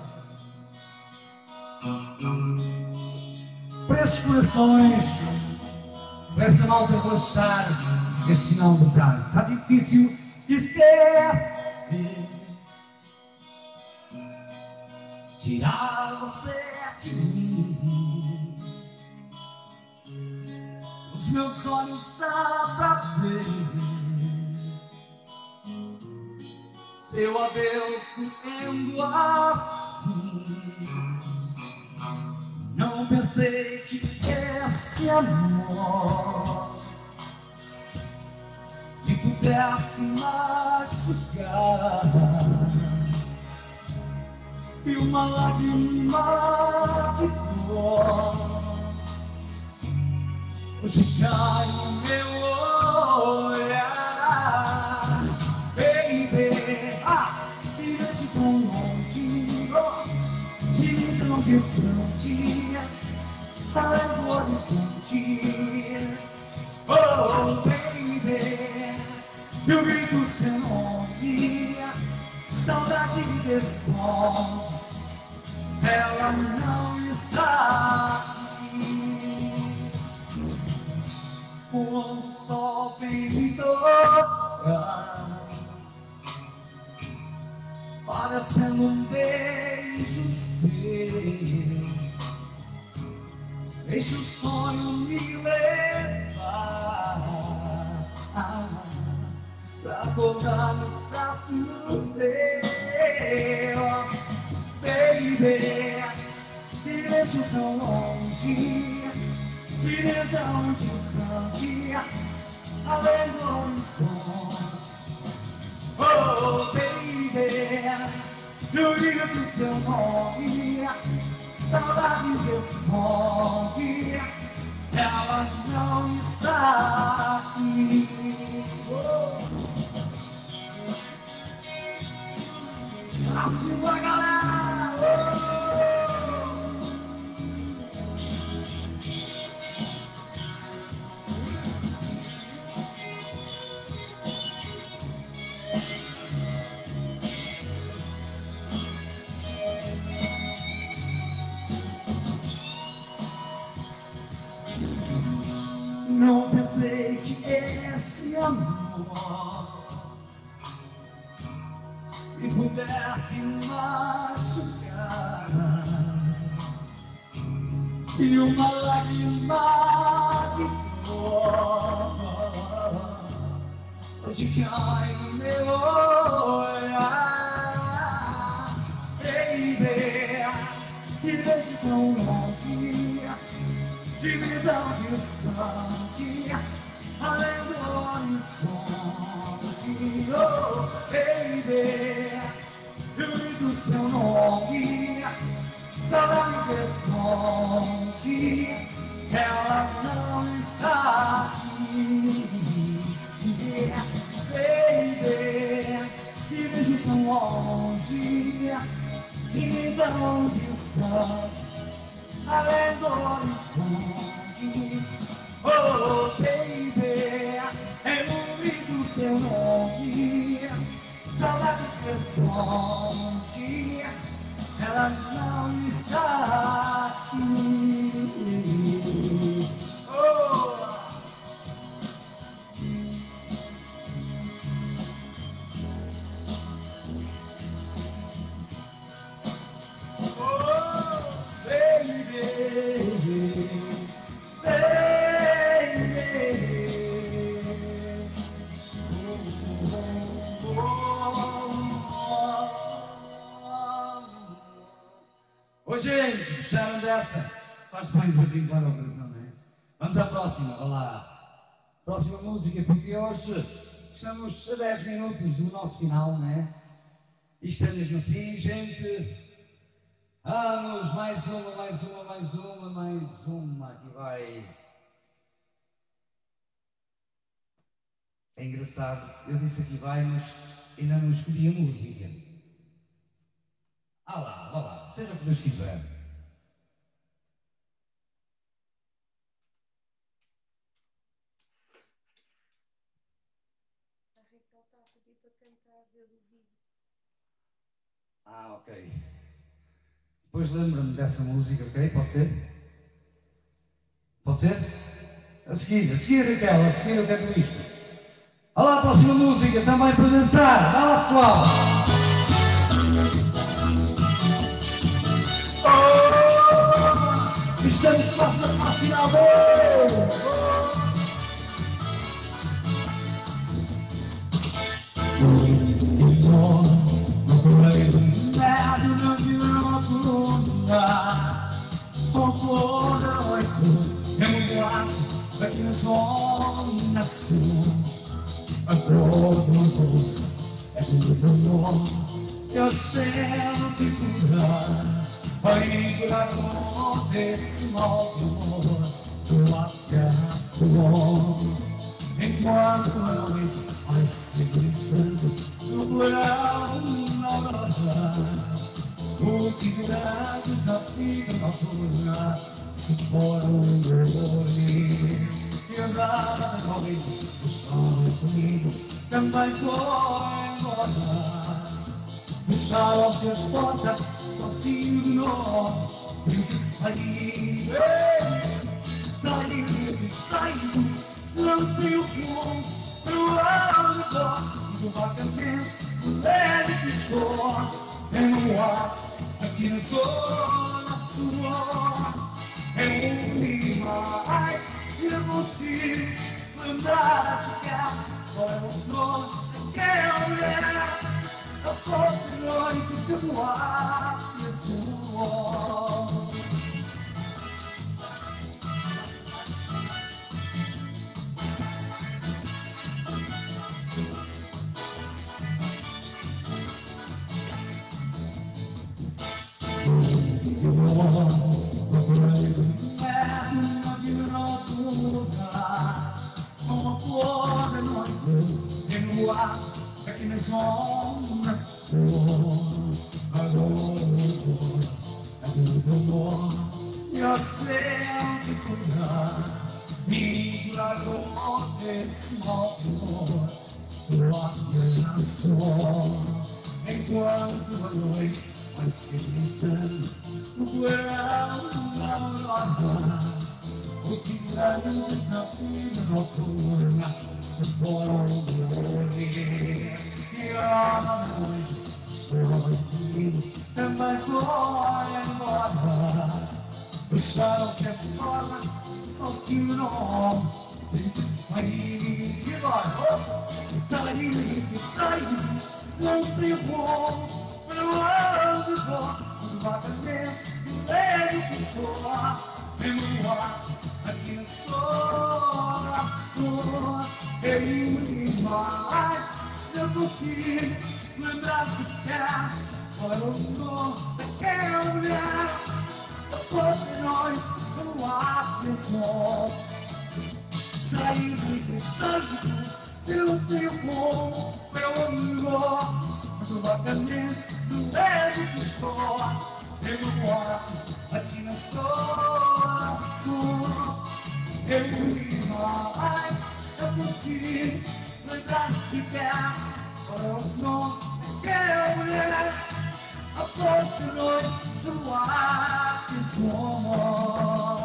Para esses corações, para essa malta relaxar, este final do carro. Está difícil, esquece. Tirar você de mim. Os meus olhos estão para ver seu adeus doendo assim. Não pensei que esse amor me pudesse machucar. E uma lágrima de dor hoje cai no meu olhar. Baby, me vejo tão longe de mim, tão distante, além do horizonte. Oh, baby, eu grito seu nome, saudade me responde, ela não está aqui. Quando o sol vem me tocar, parecendo um beijo seu, deixa o sonho me levar pra acordar nos braços seus. Baby, me deixa tão longe, de mim tão distante, além do horizonte. Oh, baby, eu ligo pro seu nome, saudade responde, ela não está aqui. Pra cima, galera! Não pensei que esse amor me pudesse machucar. E uma lágrima de dor hoje cai no meu olhar. Baby, te vejo tão longe, de mim tão distante, além do horizonte. Oh, baby, eu grito seu nome, saudade responde, ela não está aqui. Yeah, baby, te vejo tão longe, de mim tão distante, além do horizonte. Oh, baby, eu grito seu nome, saudade responde, ela não está aqui. Oh. Ô gente, gostaram dessa? Faz bem de vez em quando a operação, não é? Vamos à próxima, vá lá. Próxima música, porque hoje estamos a 10 minutos do nosso final, não é? E isto é mesmo assim, gente. Vamos, mais uma, mais uma, mais uma, mais uma. Aqui vai. É engraçado, eu disse aqui vai, mas ainda não escolhi a música. Vá lá, seja o que Deus quiser. Ok. Depois lembro-me dessa música, ok? Pode ser? Pode ser? A seguir, Raquel, a seguir eu quero isto. Olha lá a próxima música, também para dançar. Vai lá, pessoal. Oh, estamos quase na fase final. Aqui na zona sul, a todos é tudo amor. Eu sempre curar, vai curar com esse mal de amor. Tu abraço, enquanto a noite vai se distante, no verão na hora, os segurados da vida noturna se foram dormir. E andava na noite, o sol comigo também foi embora. Fecharam-se as portas, sozinho de novo, e que saí, não sei o como, no ar de dor, e do vagamente, leve que estou, no ar, aqui na zona sua, é demais, e eu consigo lembrar de cá, agora mostrou aquela mulher, a forte noite que no ar e a sua. Aqui na zona sul, eu sempre cuidar, me curar desse mal amor, tua apenação, enquanto a noite vai se descendo, o verão na hora, os segurados da vida noturna se foram dormir. E a noite foi comigo, também foi embora. Fecharam-se as portas, sozinho não, e saí. E agora? Saí, não sei como, para onde vou, vagamente, leve que estou. No ar, aqui na zona sul, é demais, eu consigo lembrar-se de cá, para onde estou, daquela mulher, a forte noite, no ar que sol. Saí, eu não sei como, para onde vou, mas vagamente, leve que estou. No ar, aqui na zona sul, eu demais, eu consigo lembrar-me de cá, para onde não quero mulher, a forte noite do ar que soa.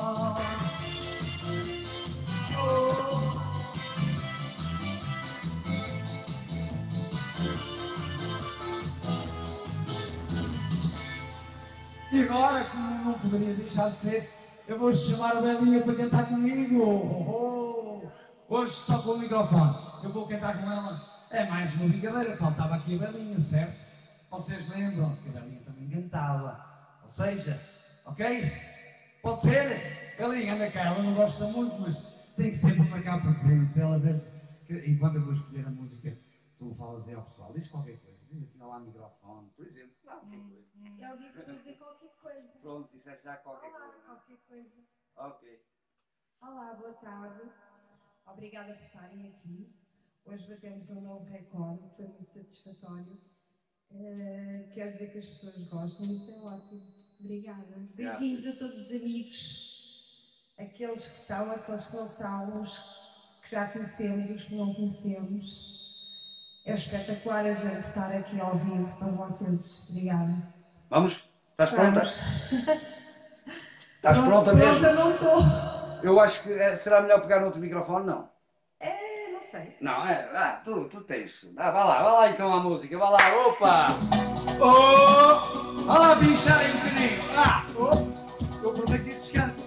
E agora, como não poderia deixar de ser, eu vou chamar a Belinha para cantar comigo. Hoje só com o microfone. Eu vou cantar com ela. É mais uma brincadeira, faltava aqui a Belinha, certo? Vocês lembram-se que a Belinha também cantava. Ou seja, ok? Pode ser? Belinha, anda cá, ela não gosta muito, mas tem que sempre marcar presença. Ela deve... Enquanto eu vou escolher a música, tu falas aí ao pessoal, diz qualquer coisa. Diz assim, olá, microfone, por exemplo. Qualquer coisa. Ele disse para dizer qualquer coisa. Pronto, disseste já qualquer Olá, coisa. qualquer coisa. Ok. Olá, boa tarde. Obrigada por estarem aqui. Hoje batemos um novo recorde, foi muito satisfatório. Quero dizer que as pessoas gostam, isso é ótimo. Obrigada. Beijinhos a todos os amigos, aqueles que estão, aqueles que não são, os que já conhecemos, os que não conhecemos. É espetacular a gente estar aqui ao vivo para vocês. Obrigada. Vamos? Estás pronta? Estás Não, pronta mesmo? Pronta não estou. Eu acho que será melhor pegar no outro microfone, não? Não sei. Não, tu tens. Vá lá então a música, vá lá, opa! Oh! Vá lá, bichar aí um bocadinho, eu prometi descanso.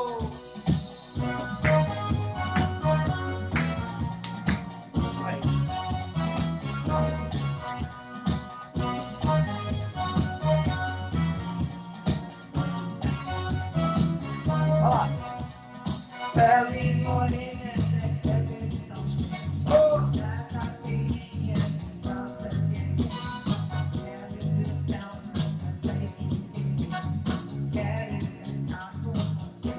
Pele morena da cabeça, da capinha, nossa gente. Quero de céu, não sei que quero cantar com você.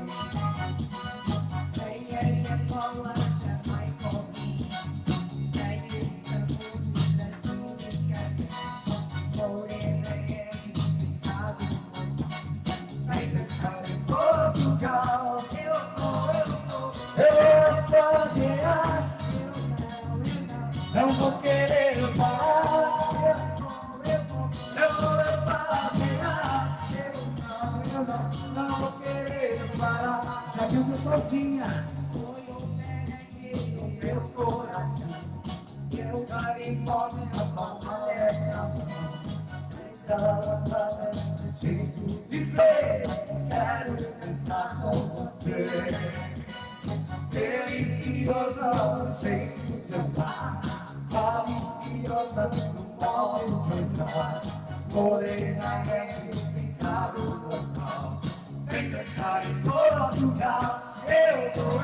Venha a bolacha, vai comigo. Venha o sabor da química. Morena é pecado. Vem dançar em Portugal. Não vou querer parar, não vou querer parar. Já viu sozinha? Foi um merengue no meu coração. Eu carimbote na palma dessa mão. Essa lâmpada do jeito de ser. Quero dançar com você. Deliciosa do jeito de andar, maliciosa do modo de andar, morena é pecado local. Vem dançar em Portugal, eu vou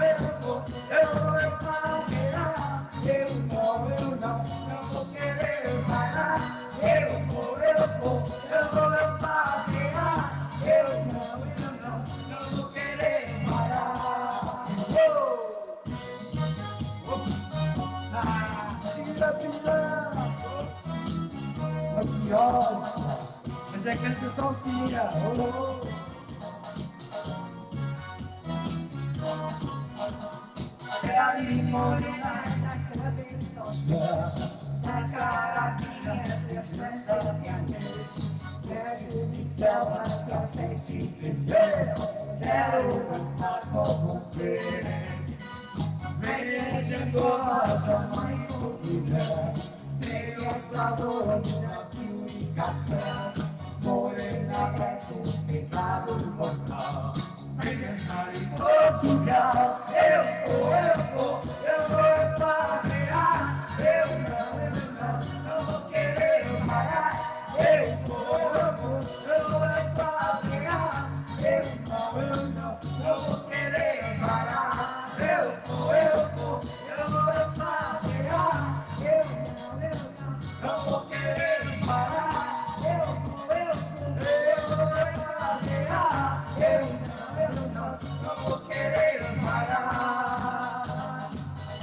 parar, eu não vou querer parar, eu vou parar, eu não vou querer parar. Mafiosa, mas é canta sozinha, é ali morena na cabeça, na carabinha, das tranças, quero de céu, que eu sei te entender, quero dançar com você. Venha de Angola, Jamaica, Guiné, tenha sabor de Brasil e café, morena parece um pecado mortal. Vem dançar em Portugal, eu vou parar, eu não vou querer parar, eu vou parar, eu não vou querer parar, eu vou parar, não vou querer parar, eu vou querer parar.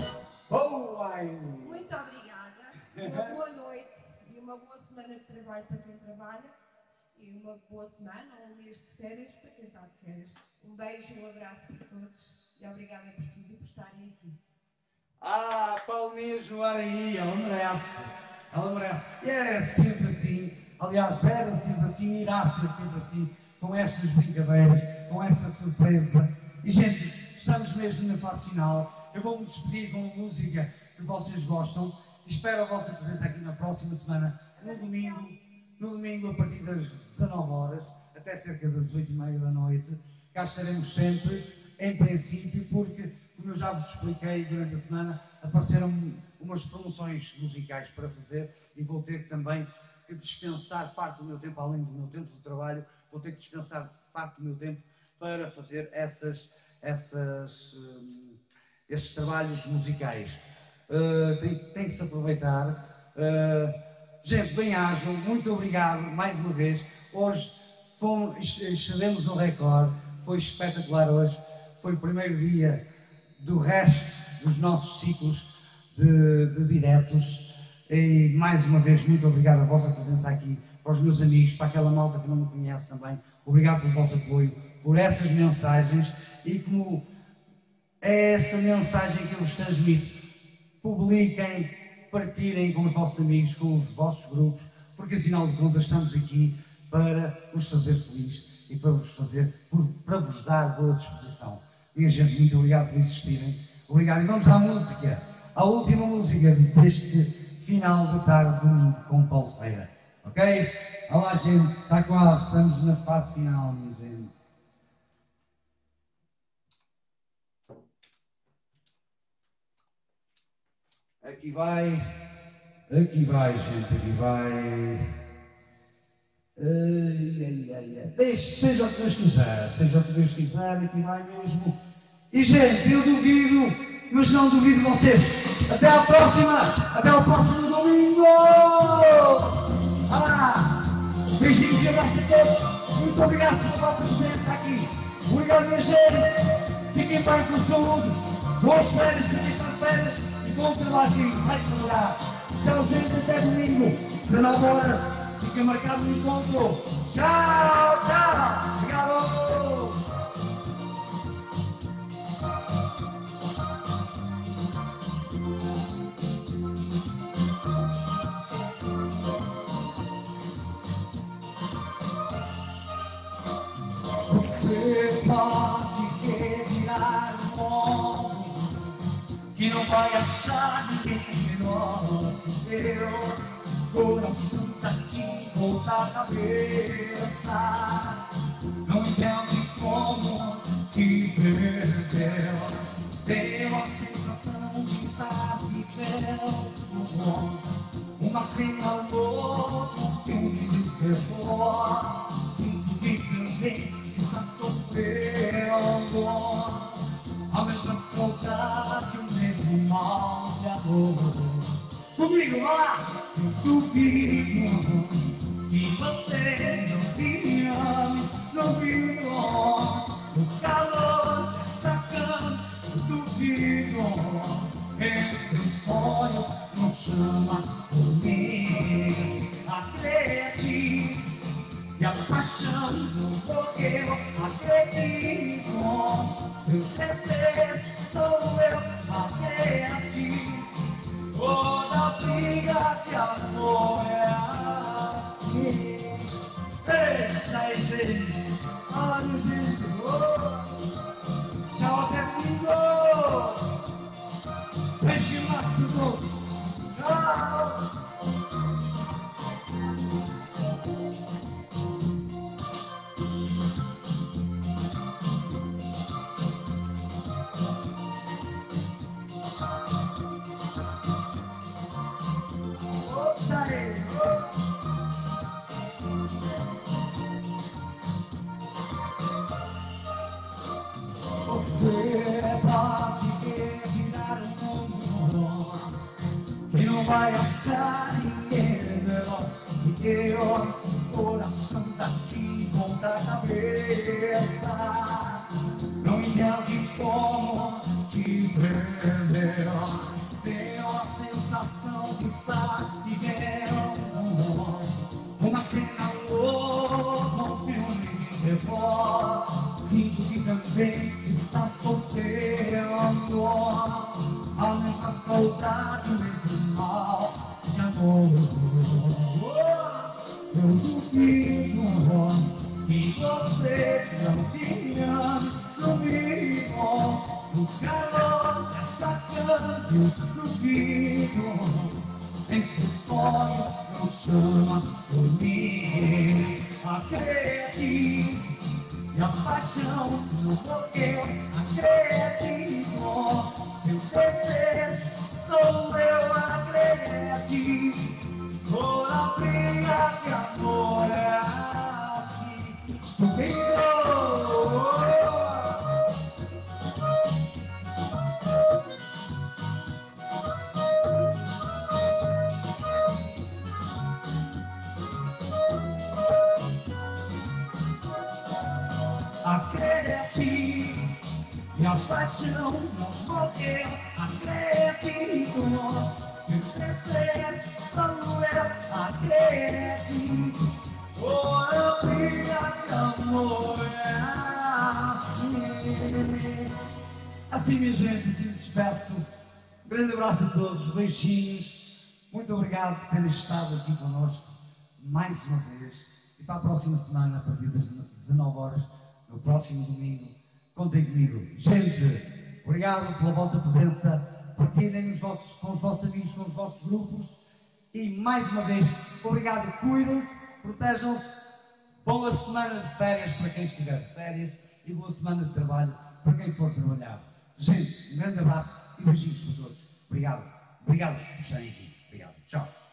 Muito obrigada, uma boa noite e uma boa semana de trabalho para quem trabalha e uma boa semana ou um mês de férias para quem está de férias. Um beijo e um abraço para todos e obrigada por tudo e por estarem aqui. Palminha Joana aí, ela merece. E é sempre assim, aliás, era sempre assim, irá ser sempre assim, com estas brincadeiras, com essa surpresa. E, gente, estamos mesmo na fase final. Eu vou-me despedir com uma música que vocês gostam. Espero a vossa presença aqui na próxima semana, no domingo a partir das 19 horas, até cerca das 8h30 da noite. Cá estaremos sempre, em princípio, porque, como eu já vos expliquei durante a semana, apareceram umas promoções musicais para fazer e vou ter também que dispensar parte do meu tempo, além do meu tempo de trabalho, vou ter que dispensar parte do meu tempo para fazer esses trabalhos musicais. Tem que se aproveitar. Gente, bem-ajam, muito obrigado mais uma vez. Hoje excedemos um recorde, foi espetacular hoje. Foi o primeiro dia do resto dos nossos ciclos de diretos. E mais uma vez, muito obrigado a vossa presença aqui, para os meus amigos, para aquela malta que não me conhece também. Obrigado pelo vosso apoio, por essas mensagens e como é essa mensagem que eu vos transmito. Publiquem, partilhem com os vossos amigos, com os vossos grupos, porque afinal de contas estamos aqui para vos fazer feliz e para vos dar boa disposição. Minha gente, muito obrigado por existirem. Obrigado. E vamos à música, à última música deste final de tarde com Paulo Feira. Ok? Olá, gente, está quase, estamos na fase final, minha gente. Aqui vai, gente, aqui vai. Deixe, seja o que Deus quiser, aqui vai mesmo. E gente, eu duvido, mas não duvido vocês. Até ao próximo domingo! Beijinhos e abraços a todos. Muito obrigado pela vossa presença aqui. Obrigado, minha gente. Fiquem bem com saúde. Boas férias, fiquem com férias. E bom trabalho, vai trabalhar. Tchau, gente, até domingo. 19 horas. Fica marcado o encontro. Tchau, tchau. Obrigado. Você pode querer virar o mundo, que não vai achar ninguém melhor que eu. Coração tá aqui, volta a cabeça, não entende como te perdeu. Deu a sensação de estar vivendo uma cena louca que me levou. Sinto que também está sofrendo a mesma saudade, o mesmo mal de amor. Comigo, vai lá! Eu duvido que você não me ama, o calor dessa cama. Eu duvido, esse sonho não chama por mim. Acredito e a paixão não morreu. Acredito, seu desejo sou eu. Acredito. Toda briga de amor é assim. Deixa aí, gente. Olha, gente. Tchau, até domingo. Beijo mais pro todo. Tchau. Você pode querer virar o mundo, que não vai achar ninguém melhor que eu. Coração daqui, volta a cabeça, não entende como te perdeu. Deu a sensação de estar vivendo uma cena louca, um filme de terror. Sinto que também está sofrendo a mesma saudade, o mesmo mal de amor. Eu duvido que você não me ame comigo, no calor dessa cama. Eu duvido, esse sonho não chama por mim. Acredito e a paixão não morreu. Acredito, seu desejo sou eu. Acredito, toda briga de amor é assim. Subindo. paixão não morreu, acredito. Se crescer, sou eu, acredito. Oh, eu queria que amor é assim. Assim, minha gente, assim me despeço. Um grande abraço a todos, beijinhos. Muito obrigado por terem estado aqui connosco mais uma vez. E para a próxima semana, a partir das 19 horas, no próximo domingo, contem comigo. Gente, obrigado pela vossa presença. Partilhem com os vossos amigos, com os vossos grupos. E mais uma vez, obrigado. Cuidem-se, protejam-se. Boa semana de férias para quem estiver de férias e boa semana de trabalho para quem for trabalhar. Gente, um grande abraço e beijinhos para todos. Obrigado. Obrigado por estarem aqui. Obrigado. Tchau.